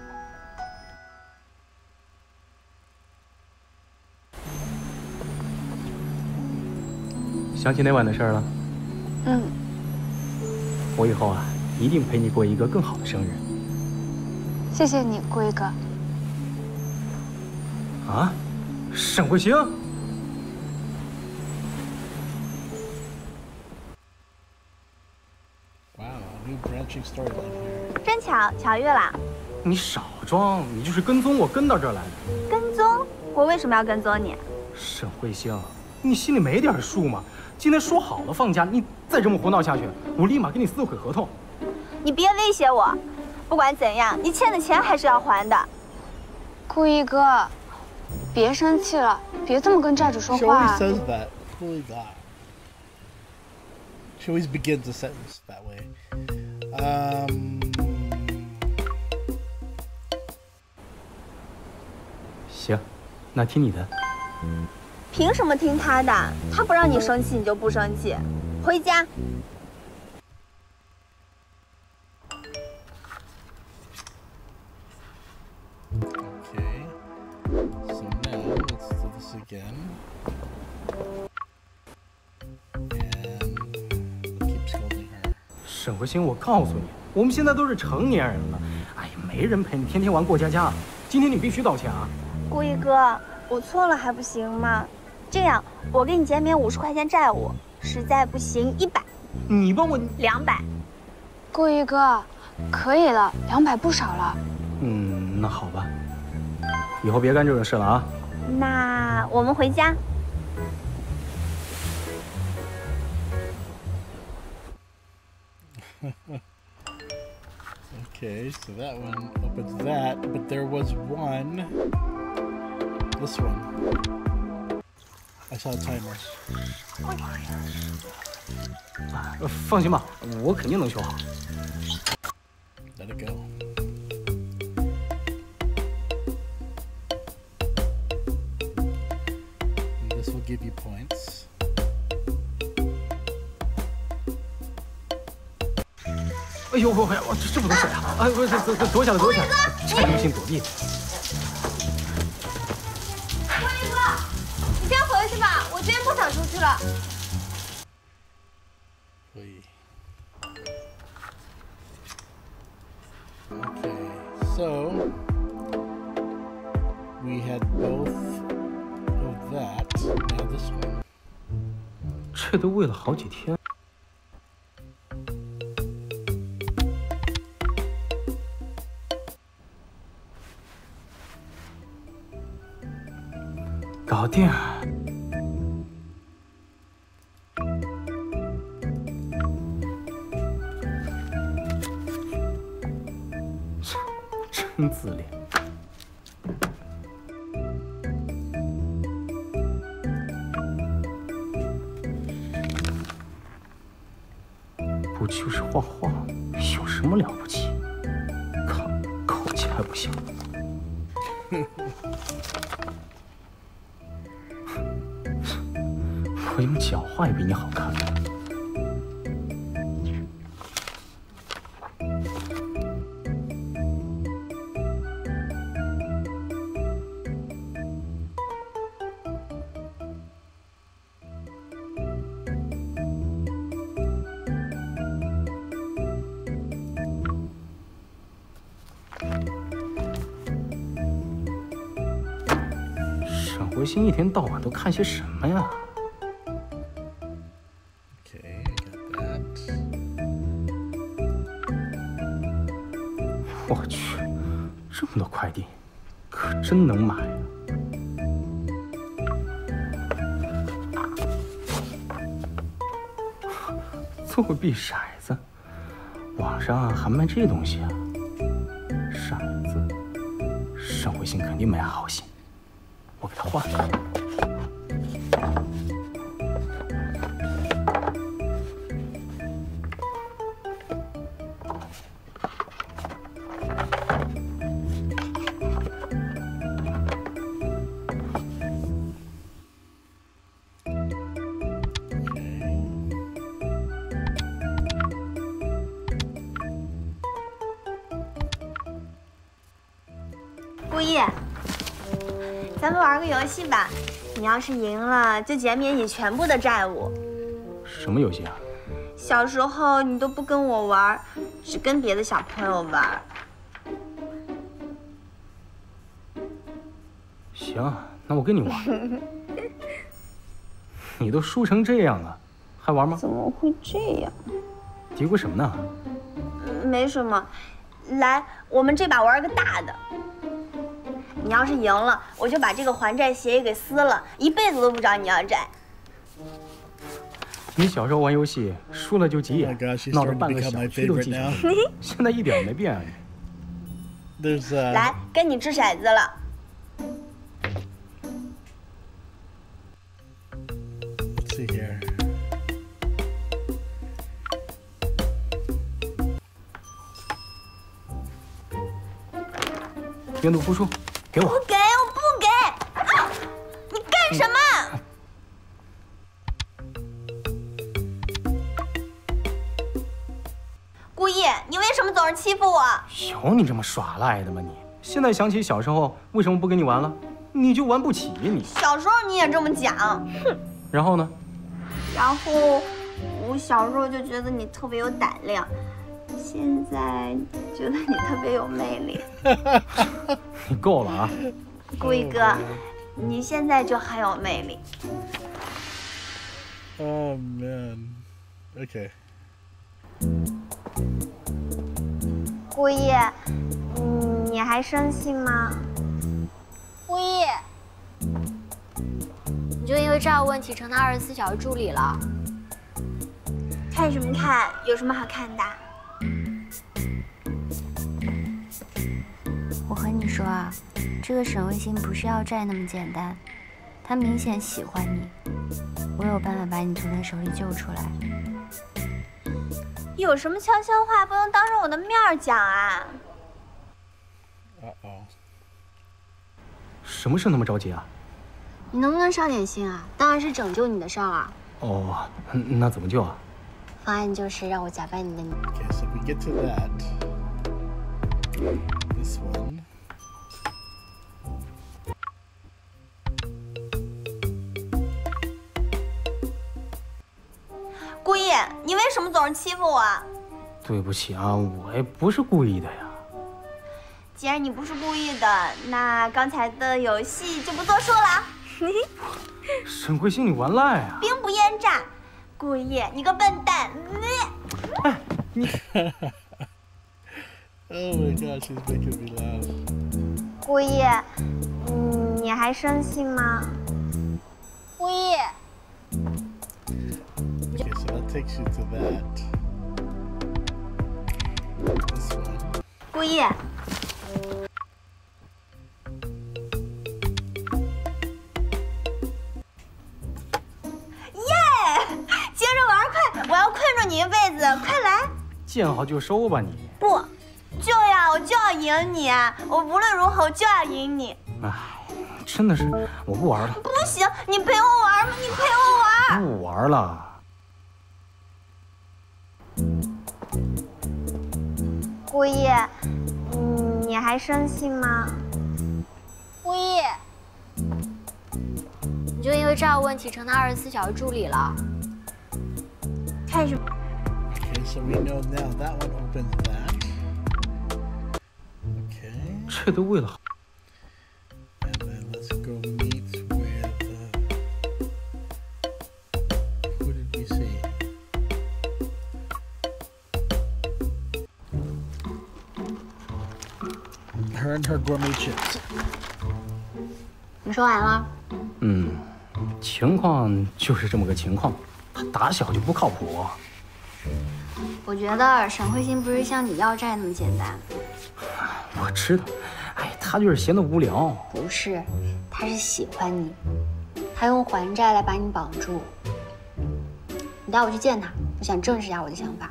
S2: 想起那晚的事儿了？
S7: 嗯。
S2: 我以后啊，一定陪你过一个更好的生日。
S8: 谢谢你，顾一哥。
S2: 啊，沈慧星。
S1: Wow, new branching storyline here.
S3: 真巧，巧遇了。
S2: 你少装，你就是跟踪我跟到这儿来的。
S3: 跟踪？我为什么要跟踪你？
S2: 沈慧星，你心里没点数吗？今天说好了放假，你再这么胡闹下去，我立马给你撕毁合同。
S3: 你别威胁我，不管怎样，你欠的钱还是要还的。
S8: 顾一哥。 别生气了，别这么跟债主说话。
S1: She always says that. Holy God. She always begins a sentence that way. Um.
S2: 行，那听你的。
S3: 凭什么听他的？他不让你生气，你就不生气。回家。
S1: Again. And keep scolding her.
S2: 沈慧星，我告诉你，我们现在都是成年人了，哎呀，没人陪你天天玩过家家。今天你必须道歉啊！
S3: 顾一哥，我错了还不行吗？这样，我给你减免五十块钱债务，实在不行一百。
S2: 你帮我
S3: 两百。
S8: 顾一哥，可以了，两百不少了。
S2: 嗯，那好吧，以后别干这种事了啊。
S3: 那我们回家。
S1: Okay, so that one opens that, but there was one. This one. I saw a timer.
S2: 放心吧，我肯定能修好。
S1: Let it go. give you points.
S2: 哎呦我我这这么多水啊！哎，我这这躲起来躲起来，差点性躲避。
S3: 郭一哥，你先回去吧，我今天不想出去了。
S1: 可以。Okay, so we had both of that. Now this one.
S2: 这都喂了好几天。 搞定！真自恋。不就是画画，有什么了不起？考口气还不行。我用脚画也比你好看。沈回心一天到晚都看些什么呀？ 我去，这么多快递，可真能买啊！做币骰子，网上还卖这东西啊？骰子，沈回心肯定没好心，我给他换了。
S3: 顾毅，咱们玩个游戏吧。你要是赢了，就减免你全部的债务。
S2: 什么游戏啊？
S3: 小时候你都不跟我玩，只跟别的小朋友玩。
S2: 行，那我跟你玩。你都输成这样了，还玩吗？
S3: 怎么会这样？
S2: 嘀咕什么呢？
S3: 没什么。来，我们这把玩个大的。 你要是赢了，我就把这个还债协议给撕了，一辈子都不找你要债。
S2: 你小时候玩游戏输了就急眼，闹得半个小区都记上。现在一点没变啊
S1: 你。There's a...
S3: 来，跟你掷骰子了。
S1: Let's see here.
S2: 愿赌服输。 给我！
S3: 不给，我不给！啊、你干什么？顾毅，你为什么总是欺负我？
S2: 有你这么耍赖的吗你？现在想起小时候为什么不跟你玩了？你就玩不起你。
S3: 小时候你也这么讲。哼。
S2: 然后呢？
S3: 然后我小时候就觉得你特别有胆量，现在觉得你特别有魅力。
S2: 你够了啊！
S3: 顾毅哥，你现在就很有魅力。
S1: Oh man. Okay.
S3: 顾毅，你还生气吗？
S8: 顾毅，你就因为债务问题成他二十四小时助理了？
S3: 看什么看？有什么好看的？
S8: 我和你说啊，这个沈卫星不是要债那么简单，他明显喜欢你，我有办法把你从他手里救出来。
S3: 有什么悄悄话不能当着我的面讲啊？
S1: Uh-oh.
S2: 什么事那么着急啊？
S8: 你能不能上点心啊？当然是拯救你的事儿啊。
S2: 哦，那怎么救啊？
S8: 方案就是让我假扮你的女。
S1: Okay, so we get to that. This one.
S3: 顾意，你为什么总是欺负我？
S2: 对不起啊，我也不是故意的呀。
S3: 既然你不是故意的，那刚才的游戏就不作数了。
S2: 沈慧欣，你玩赖啊！
S3: 兵不厌诈，顾意，你个笨蛋！
S2: 哎，你。
S1: Oh my gosh, she's making me laugh.
S3: 顾意，嗯，你还生气吗？顾意。
S1: Okay, so that takes you to that. This one.
S3: 顾意。接着玩，快！我要困住你一辈子，快来！
S2: 见好就收吧你。
S3: 不，就要我就要赢你，我无论如何就要赢你。
S2: 哎，真的是，我不玩了。
S3: 不行，你陪我玩吗？你陪我玩。
S2: 不玩了。
S3: 顾意，嗯，你还生气吗？
S8: 顾意，你就因为这样问题成他二十四小时助理了。
S3: 开始。
S1: Okay, so we know now that one opens that. Okay.
S2: 这都为了。
S1: And then let's go meet with. Uh, who did we see? Her and her gourmet chips.
S8: 你说完了？
S2: 嗯，情况就是这么个情况。 他打小就不靠谱。
S8: 我觉得沈慧欣不是像你要债那么简单。
S2: 我知道，哎，他就是闲得无聊。
S8: 不是，他是喜欢你，他用还债来把你绑住。你带我去见他，我想证实一下我的想法。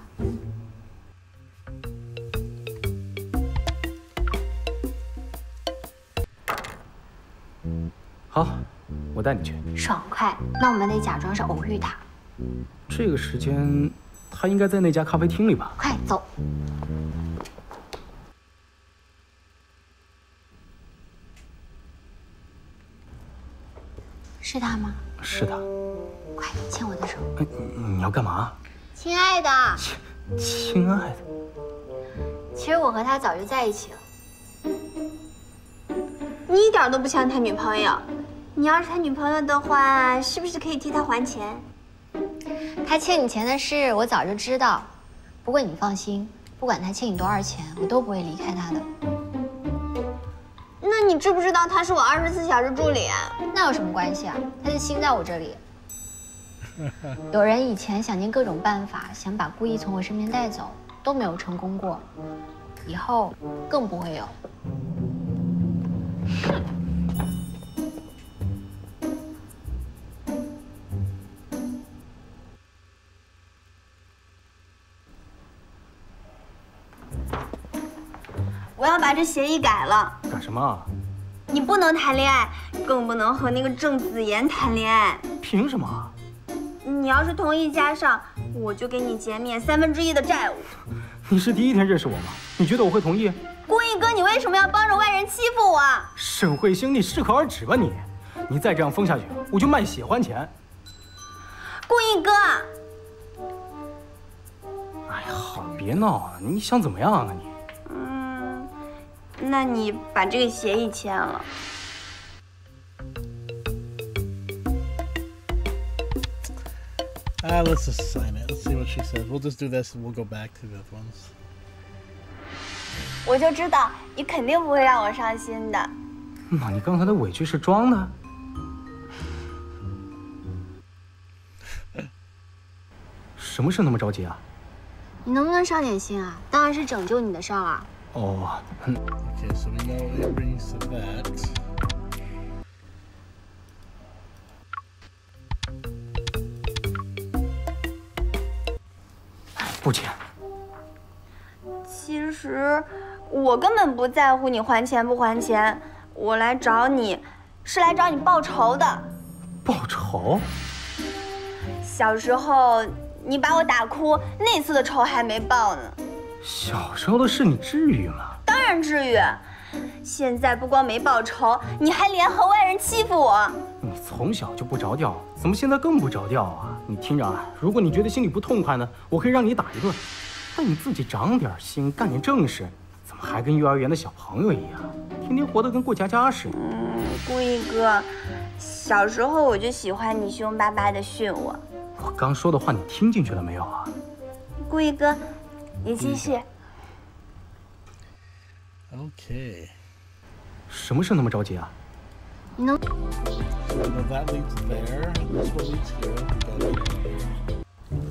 S2: 好，我带你去。
S8: 爽快，那我们得假装是偶遇他。
S2: 这个时间，他应该在那家咖啡厅里吧？
S8: 快走！是他吗？
S2: 是他。
S8: 快牵我的手！
S2: 你要干嘛？
S8: 亲爱的。
S2: 亲爱的。
S8: 其实我和他早就在一起了。
S3: 你一点都不像他女朋友。你要是他女朋友的话，是不是可以替他还钱？
S8: 他欠你钱的事我早就知道，不过你放心，不管他欠你多少钱，我都不会离开他的。
S3: 那你知不知道他是我二十四小时助理啊？
S8: 那有什么关系啊？他的心在我这里。有人以前想尽各种办法想把顾意从我身边带走，都没有成功过，以后更不会有。
S3: 我要把这协议改了。
S2: 干什么？
S3: 你不能谈恋爱，更不能和那个郑子言谈恋爱。
S2: 凭什么？
S3: 你要是同意加上，我就给你减免三分之一的债务。
S2: 你是第一天认识我吗？你觉得我会同意？
S3: 顾意哥，你为什么要帮着外人欺负我？
S2: 沈慧星，你适可而止吧你！你再这样疯下去，我就卖血还钱。
S3: 顾意哥。
S2: 哎呀，好，别闹了，你想怎么样啊你？
S3: 那你把这个协议签了。
S1: Ah, let's just sign it. Let's see what she says. We'll just do this and we'll go back to the other ones.
S3: 我就知道你肯定不会让我伤心的。
S2: 那你刚才的委屈是装的？什么事那么着急啊？
S8: 你能不能上点心啊？当然是拯救你的事儿啊。
S2: 哦，
S1: Okay, so we know it brings to that.
S2: 不钱。
S3: 其实我根本不在乎你还钱不还钱，我来找你，是来找你报仇的。
S2: 仇？
S3: 小时候你把我打哭，那次的仇还没报呢。
S2: 小时候的事你至于吗？
S3: 当然至于。现在不光没报仇，你还联合外人欺负我。
S2: 你从小就不着调，怎么现在更不着调啊？你听着啊，如果你觉得心里不痛快呢，我可以让你打一顿。但你自己长点心，干点正事，怎么还跟幼儿园的小朋友一样，天天活得跟过家家似的？
S3: 嗯，顾一哥，小时候我就喜欢你凶巴巴的训我。
S2: 我刚说的话你听进去了没有啊？
S3: 顾一哥，你继续。
S1: Okay.
S2: 什么事那么着急啊？
S3: 你能
S1: So that leads there. This one leads here. We got it here.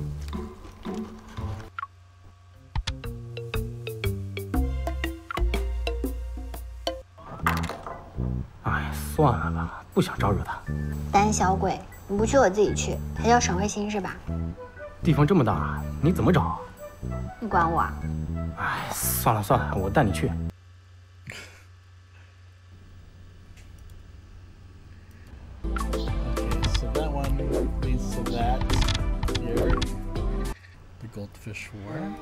S1: 哎，算了吧，不想招惹他。
S8: 胆小鬼，你不去我自己去，还叫沈慧欣是吧？
S2: 地方这么大，你怎么找？
S8: 你管我啊？
S2: 哎，算了算了，我带你去。
S1: Leads to that here, the goldfish war.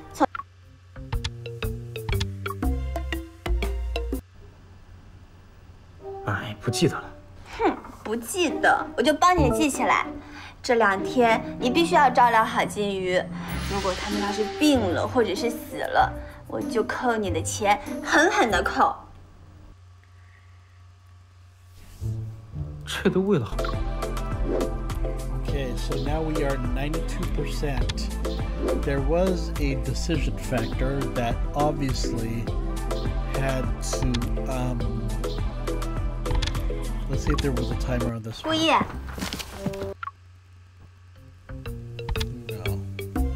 S2: 哎，不记得了。
S3: 哼，不记得我就帮你记起来。这两天你必须要照料好金鱼，如果他们要是病了或者是死了，我就扣你的钱，狠狠的扣。
S2: 这都为了好。
S1: Okay, so now we are ninety-two percent. There was a decision factor that obviously had to, um, let's see if there was a timer on this one.
S3: 顾意。
S1: No.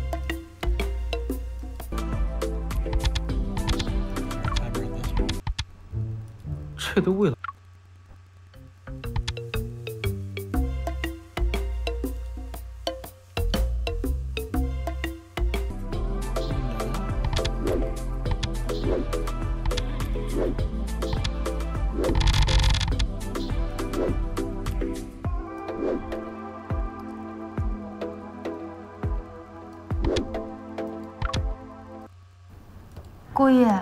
S1: Timer on this one.
S2: 这都为了。
S10: 顾意，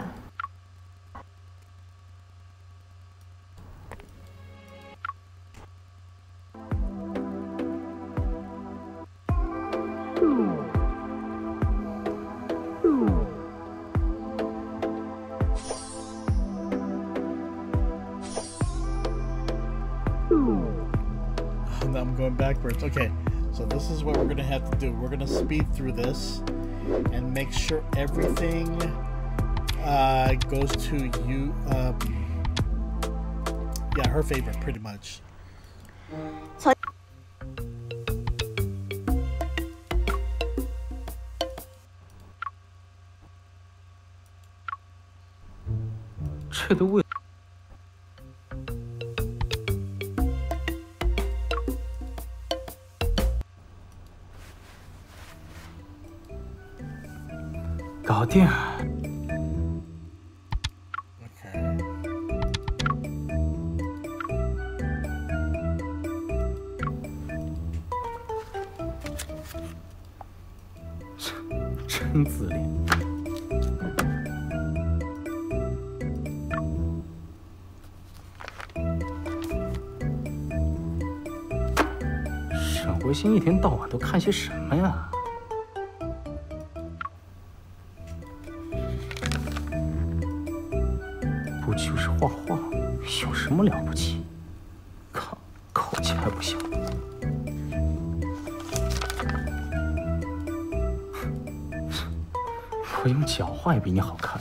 S1: And I'm going backwards. Okay, so this is what we're gonna have to do. We're gonna speed through this and make sure everything uh, goes to you. Um, yeah, her favorite, pretty much.
S3: So
S2: 这都为。搞定。真自恋。沈慧欣一天到晚都看些什么呀？不就是画画，有什么了不起？靠，口气还不行。我用脚画也比你好看。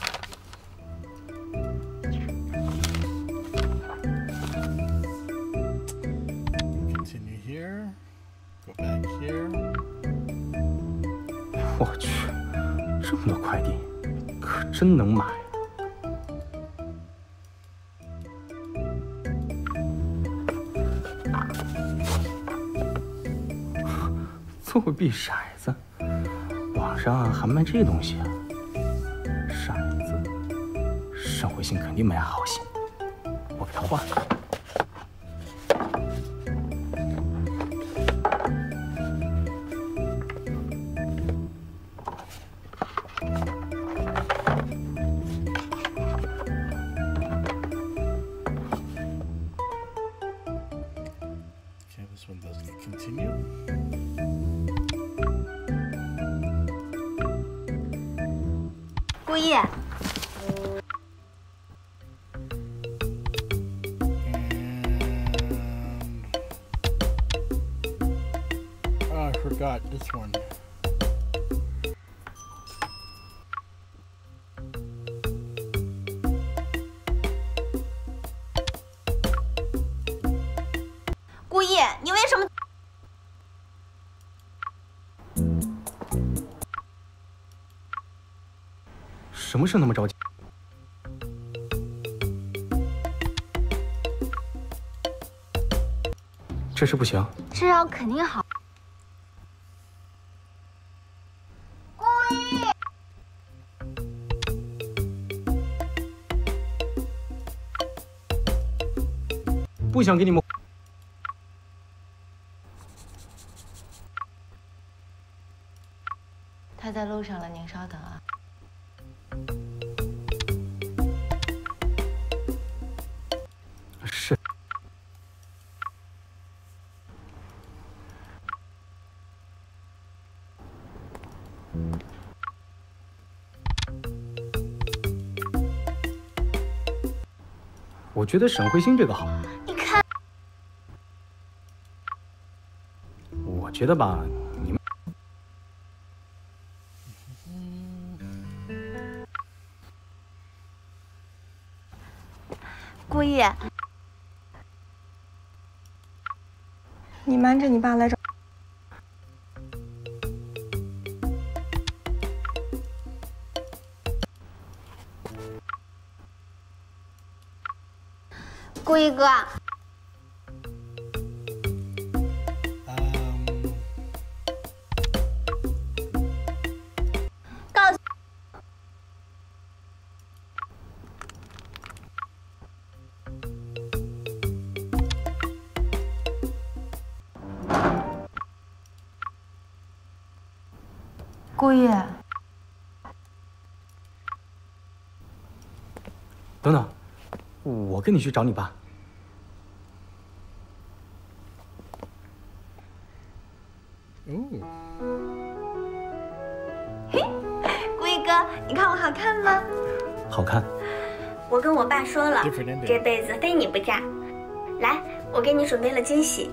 S1: Continue here. Go back here.
S2: 我去，这么多快递，可真能买。作弊骰子，网上还卖这东西啊？骰子，沈慧欣肯定没好心，我给他换了。
S3: 顾意。
S1: I forgot this one.
S3: 顾意，你为什么？
S2: 什么事那么着急？这事不行。
S8: 这药肯定好。
S2: 不想给你们。
S10: 他在路上了，您稍等啊。
S2: 是。我觉得沈慧欣这个好。 我觉得吧，你们
S3: 顾意，
S7: 你瞒着你爸来找。
S3: 顾意哥。
S10: 顾意，
S2: 等等，我跟你去找你爸。
S3: 哦。嘿，顾意哥，你看我好看吗？
S2: 好看。
S12: 我跟我爸说了，这辈子非你不嫁。来，我给你准备了惊喜。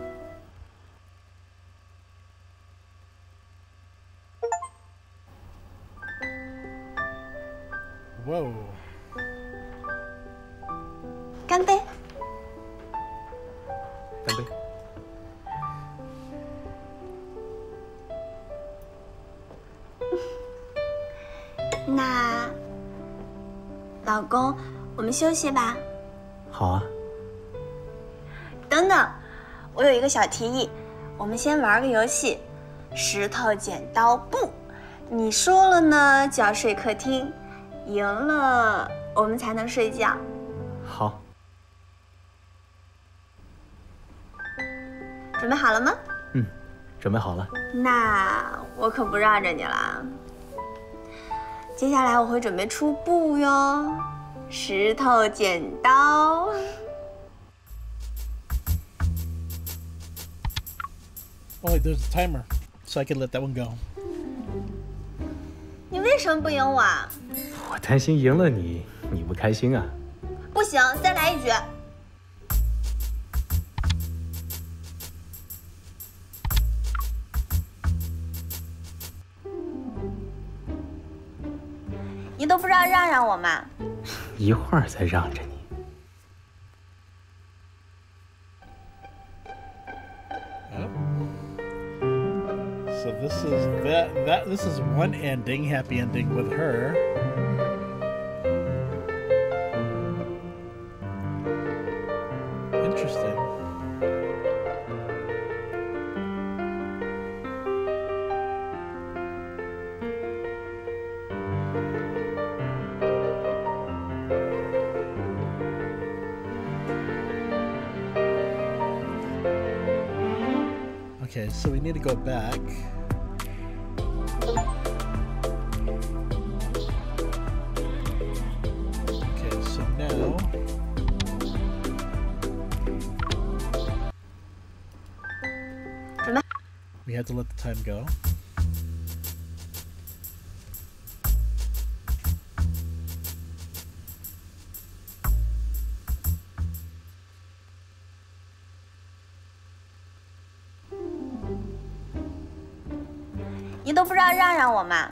S1: 哇哦！
S3: 干杯！
S2: 干杯！
S3: 那，老公，我们休息吧。
S2: 好啊。
S3: 等等，我有一个小提议，我们先玩个游戏，石头剪刀布。你说了呢，就要睡客厅。 赢了，我们才能睡觉。
S2: 好，
S3: 准备好了吗？
S2: 嗯，准备好了。
S3: 那我可不让着你了。接下来我会准备出布哟，石头剪刀。
S1: Oh, wait, there's a timer, so I can let that one go.
S3: 你为什么不赢我啊？
S2: 我担心赢了你，你不开心啊。
S3: 不行，再来一局。你都不知道让让我吗？
S2: 一会儿再让着你。
S1: So this is that that this is one ending, happy ending with her. Interesting. Okay, so we need to go back. Okay, so now we have to let the time go.
S3: 你都不知道让让我吗？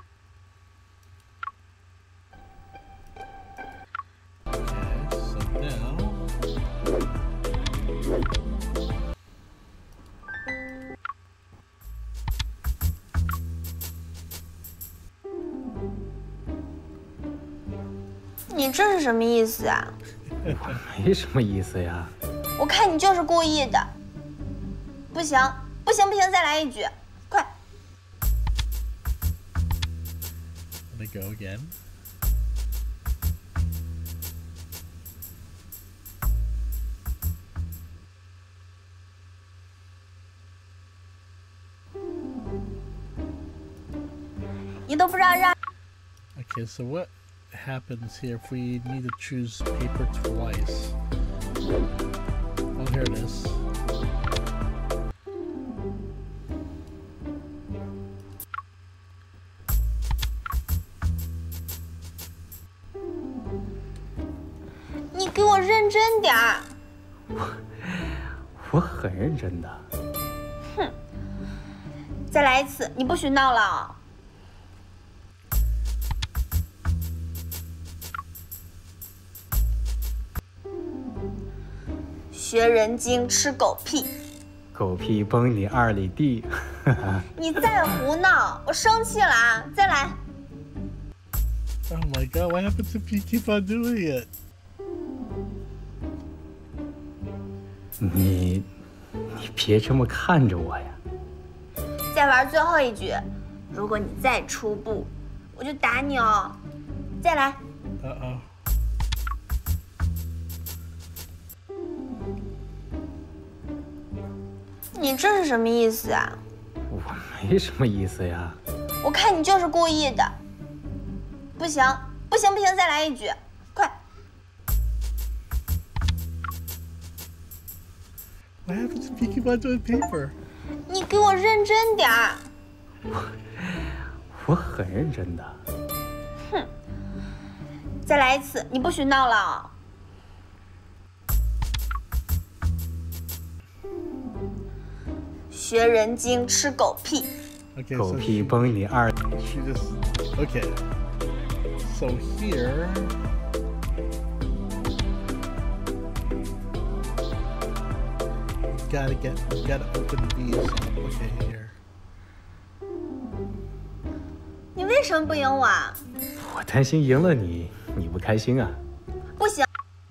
S3: 你这是什么意思啊？
S2: 我没什么意思呀。
S3: 我看你就是故意的。不行，不行，不行，再来一局，快！
S1: Let me go again. Okay, so what happens here if we need to choose paper twice? Oh, here it is.
S3: You 给我认真点儿。
S2: 我我很认真的。
S3: 哼！再来一次，你不许闹了。 学人精，吃狗屁！
S2: 狗屁崩你二里地！
S3: 你再胡闹，我生气了啊！再来。
S1: Oh my god! What happens if you keep on doing it?
S2: 你你别这么看着我呀！
S3: 再玩最后一局，如果你再出步，我就打你哦！再来。
S1: Uh oh.
S3: 你这是什么意思啊？
S2: 我没什么意思呀。
S3: 我看你就是故意的。不行，不行，不行，再来一局，快！
S1: What happens if you keep on doing paper?
S3: 你给我认真点儿。
S2: 我我很认真的。
S3: 哼！再来一次，你不许闹了。 学人精，吃狗屁！
S1: Okay,
S2: 狗
S1: so
S2: 屁
S1: she,
S2: 崩你二！
S1: she just okay. So here, you gotta get, you gotta open these. Okay, here.
S3: 你为什么不赢我啊？
S2: 我担心赢了你，你不开心啊。
S3: 不行。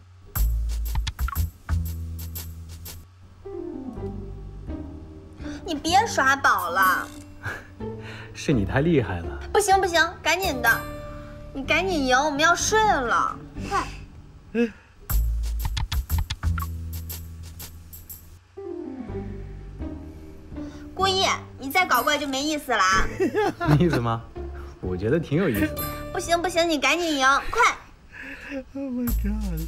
S3: 你别耍宝了！
S2: 是你太厉害了！
S3: 不行不行，赶紧的，你赶紧赢，我们要睡了，快！故意，你再搞怪就没意思了啊！
S2: 没意思吗？我觉得挺有意思的。
S3: 不行不行，你赶紧赢，快
S1: ！Oh my gosh！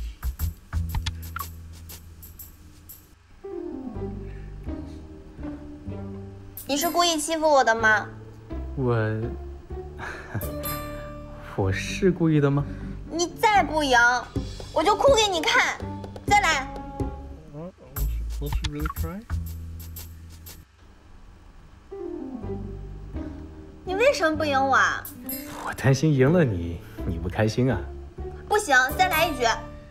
S3: 你是故意欺负我的吗？
S2: 我，我是故意的吗？
S3: 你再不赢，我就哭给你看！再来。
S1: Uh, will she really cry?
S3: 你为什么不赢我啊？
S2: 我担心赢了你，你不开心啊。
S3: 不行，再来一局。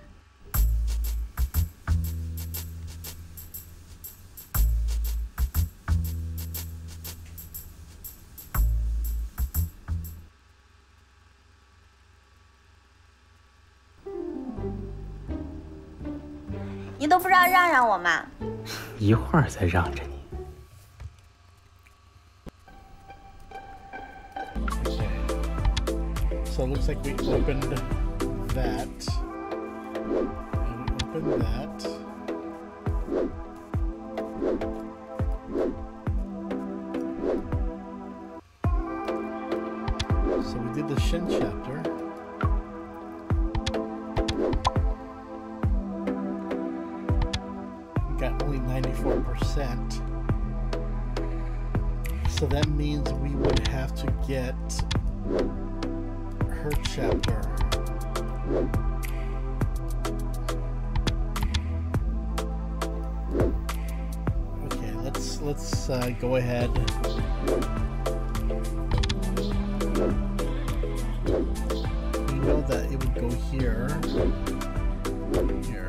S3: 你都不知道让让我吗？
S2: 一会儿再让着你。
S1: So it looks like we opened that. And we opened that. So we did the Shin chapter. We got only ninety-four percent. So that means we would have to get her chapter. Okay, let's let's uh, go ahead We know that it would go here. Here.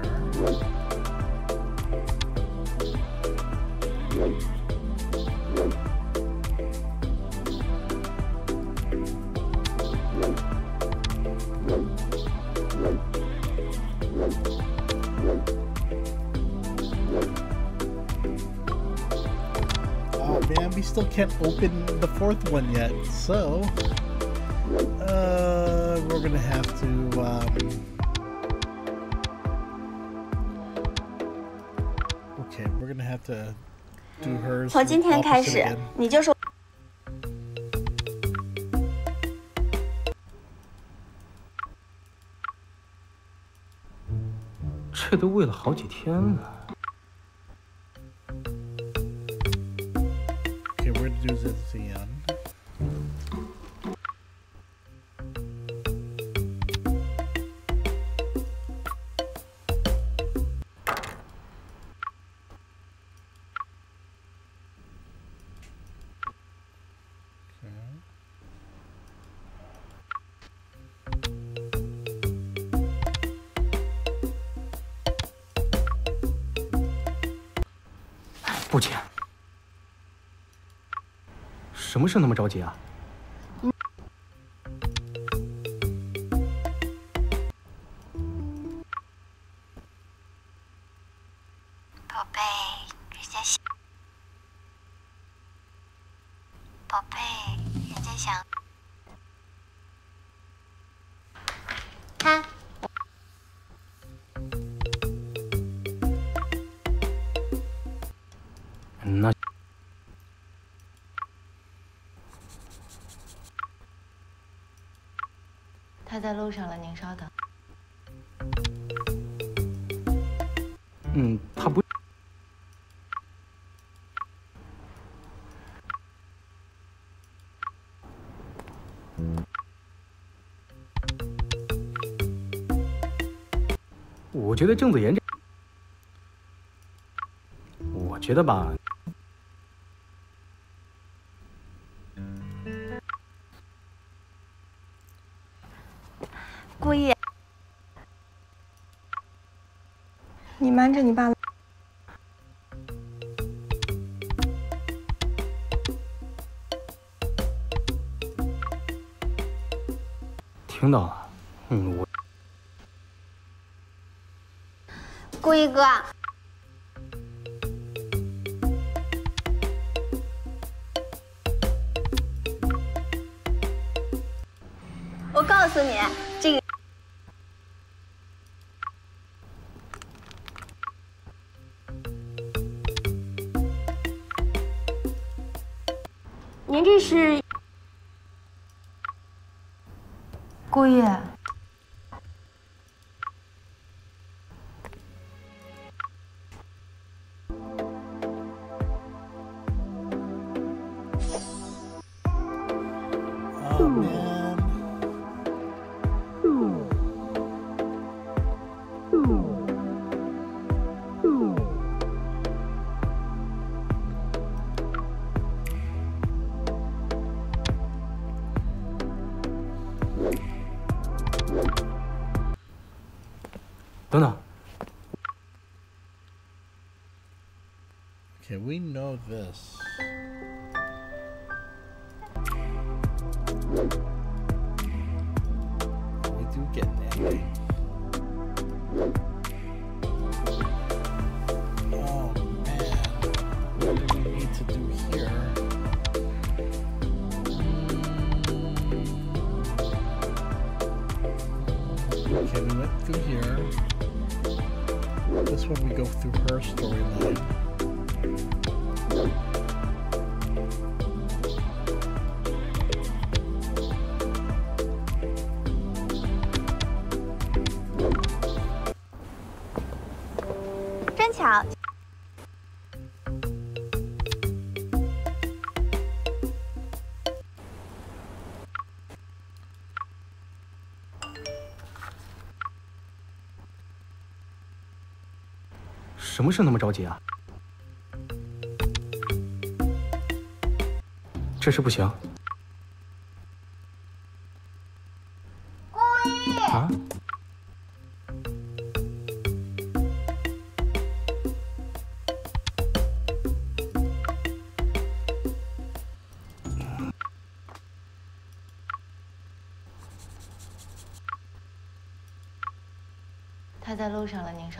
S1: Oh man, we still can't open the fourth one yet, so uh, we're gonna have to um, okay, we're gonna have to do hers.
S3: 从今天开始，你就是。
S2: 这都喂了好几天了。
S1: Okay, we're gonna do this again. Okay.
S2: 不急。 什么事那么着急啊？
S6: 宝贝，人家想，宝贝，人家想，
S8: 看，
S2: 那。
S10: 他在路上了，您稍等。
S2: 嗯，他不。我觉得郑子妍这，我觉得吧。
S3: 顾意，
S7: 你瞒着你爸。
S2: 听到了，嗯，我。
S3: 顾意哥，我告诉你，这个。
S12: 您这是
S10: 顾意。
S1: Oh man. Okay, we know this. We do get Nanny. Oh man, what do we need to do here? Okay, we went through here. This one we go through her storyline.
S3: Chào.
S2: 什么事那么着急啊？这事不行。
S10: 他在路上了，您稍。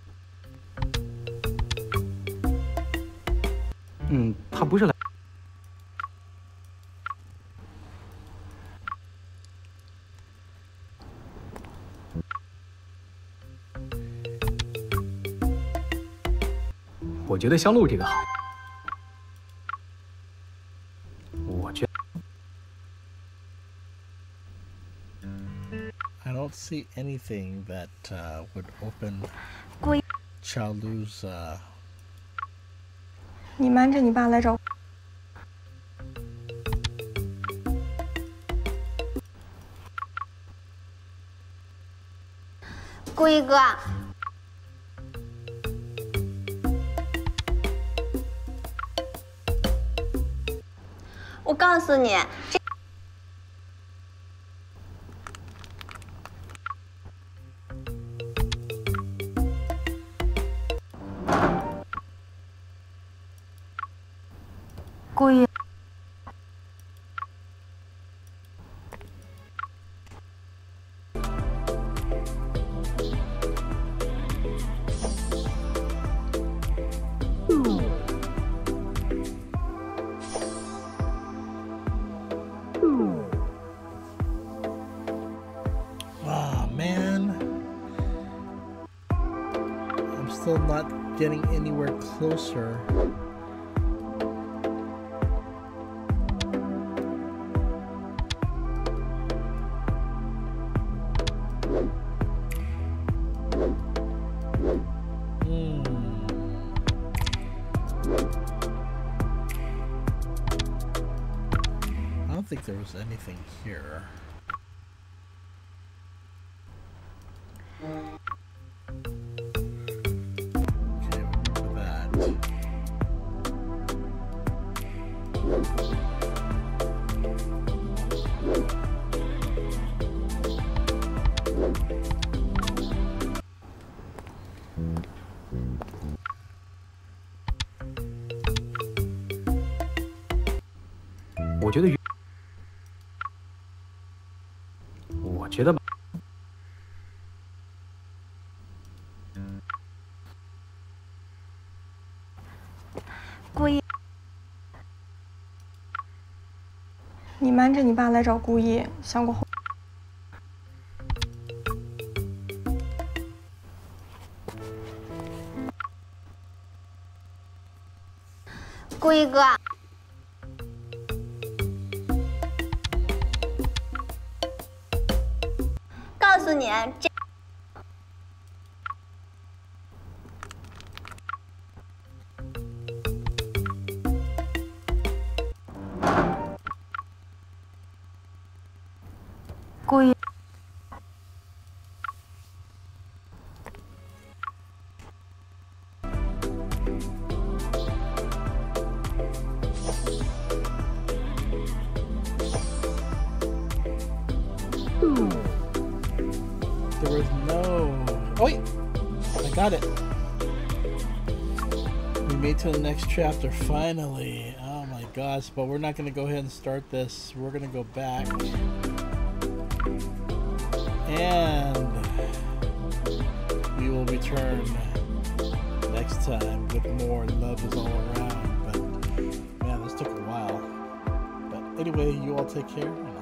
S2: 嗯，他不是来。我觉得香露这个好。我觉。
S1: I don't see anything that uh, would open Qiaolu's. Uh...
S7: 你瞒着你爸来找。
S3: 顾一哥，我告诉你，这。
S10: 顾一，
S1: Ah, man, I'm still not getting anywhere closer. I don't think there was anything here. Okay, remember that.
S2: I 我觉得，我觉得吧。
S7: 顾一，你瞒着你爸来找顾一，想过后。
S3: 顾一哥。 告诉你，这
S10: 顾一，
S1: There was no... Oh wait! I got it! We made to the next chapter, finally! Oh my gosh, but we're not going to go ahead and start this. We're going to go back. And... we will return next time with more Love Is All Around. But, man, this took a while. But anyway, you all take care.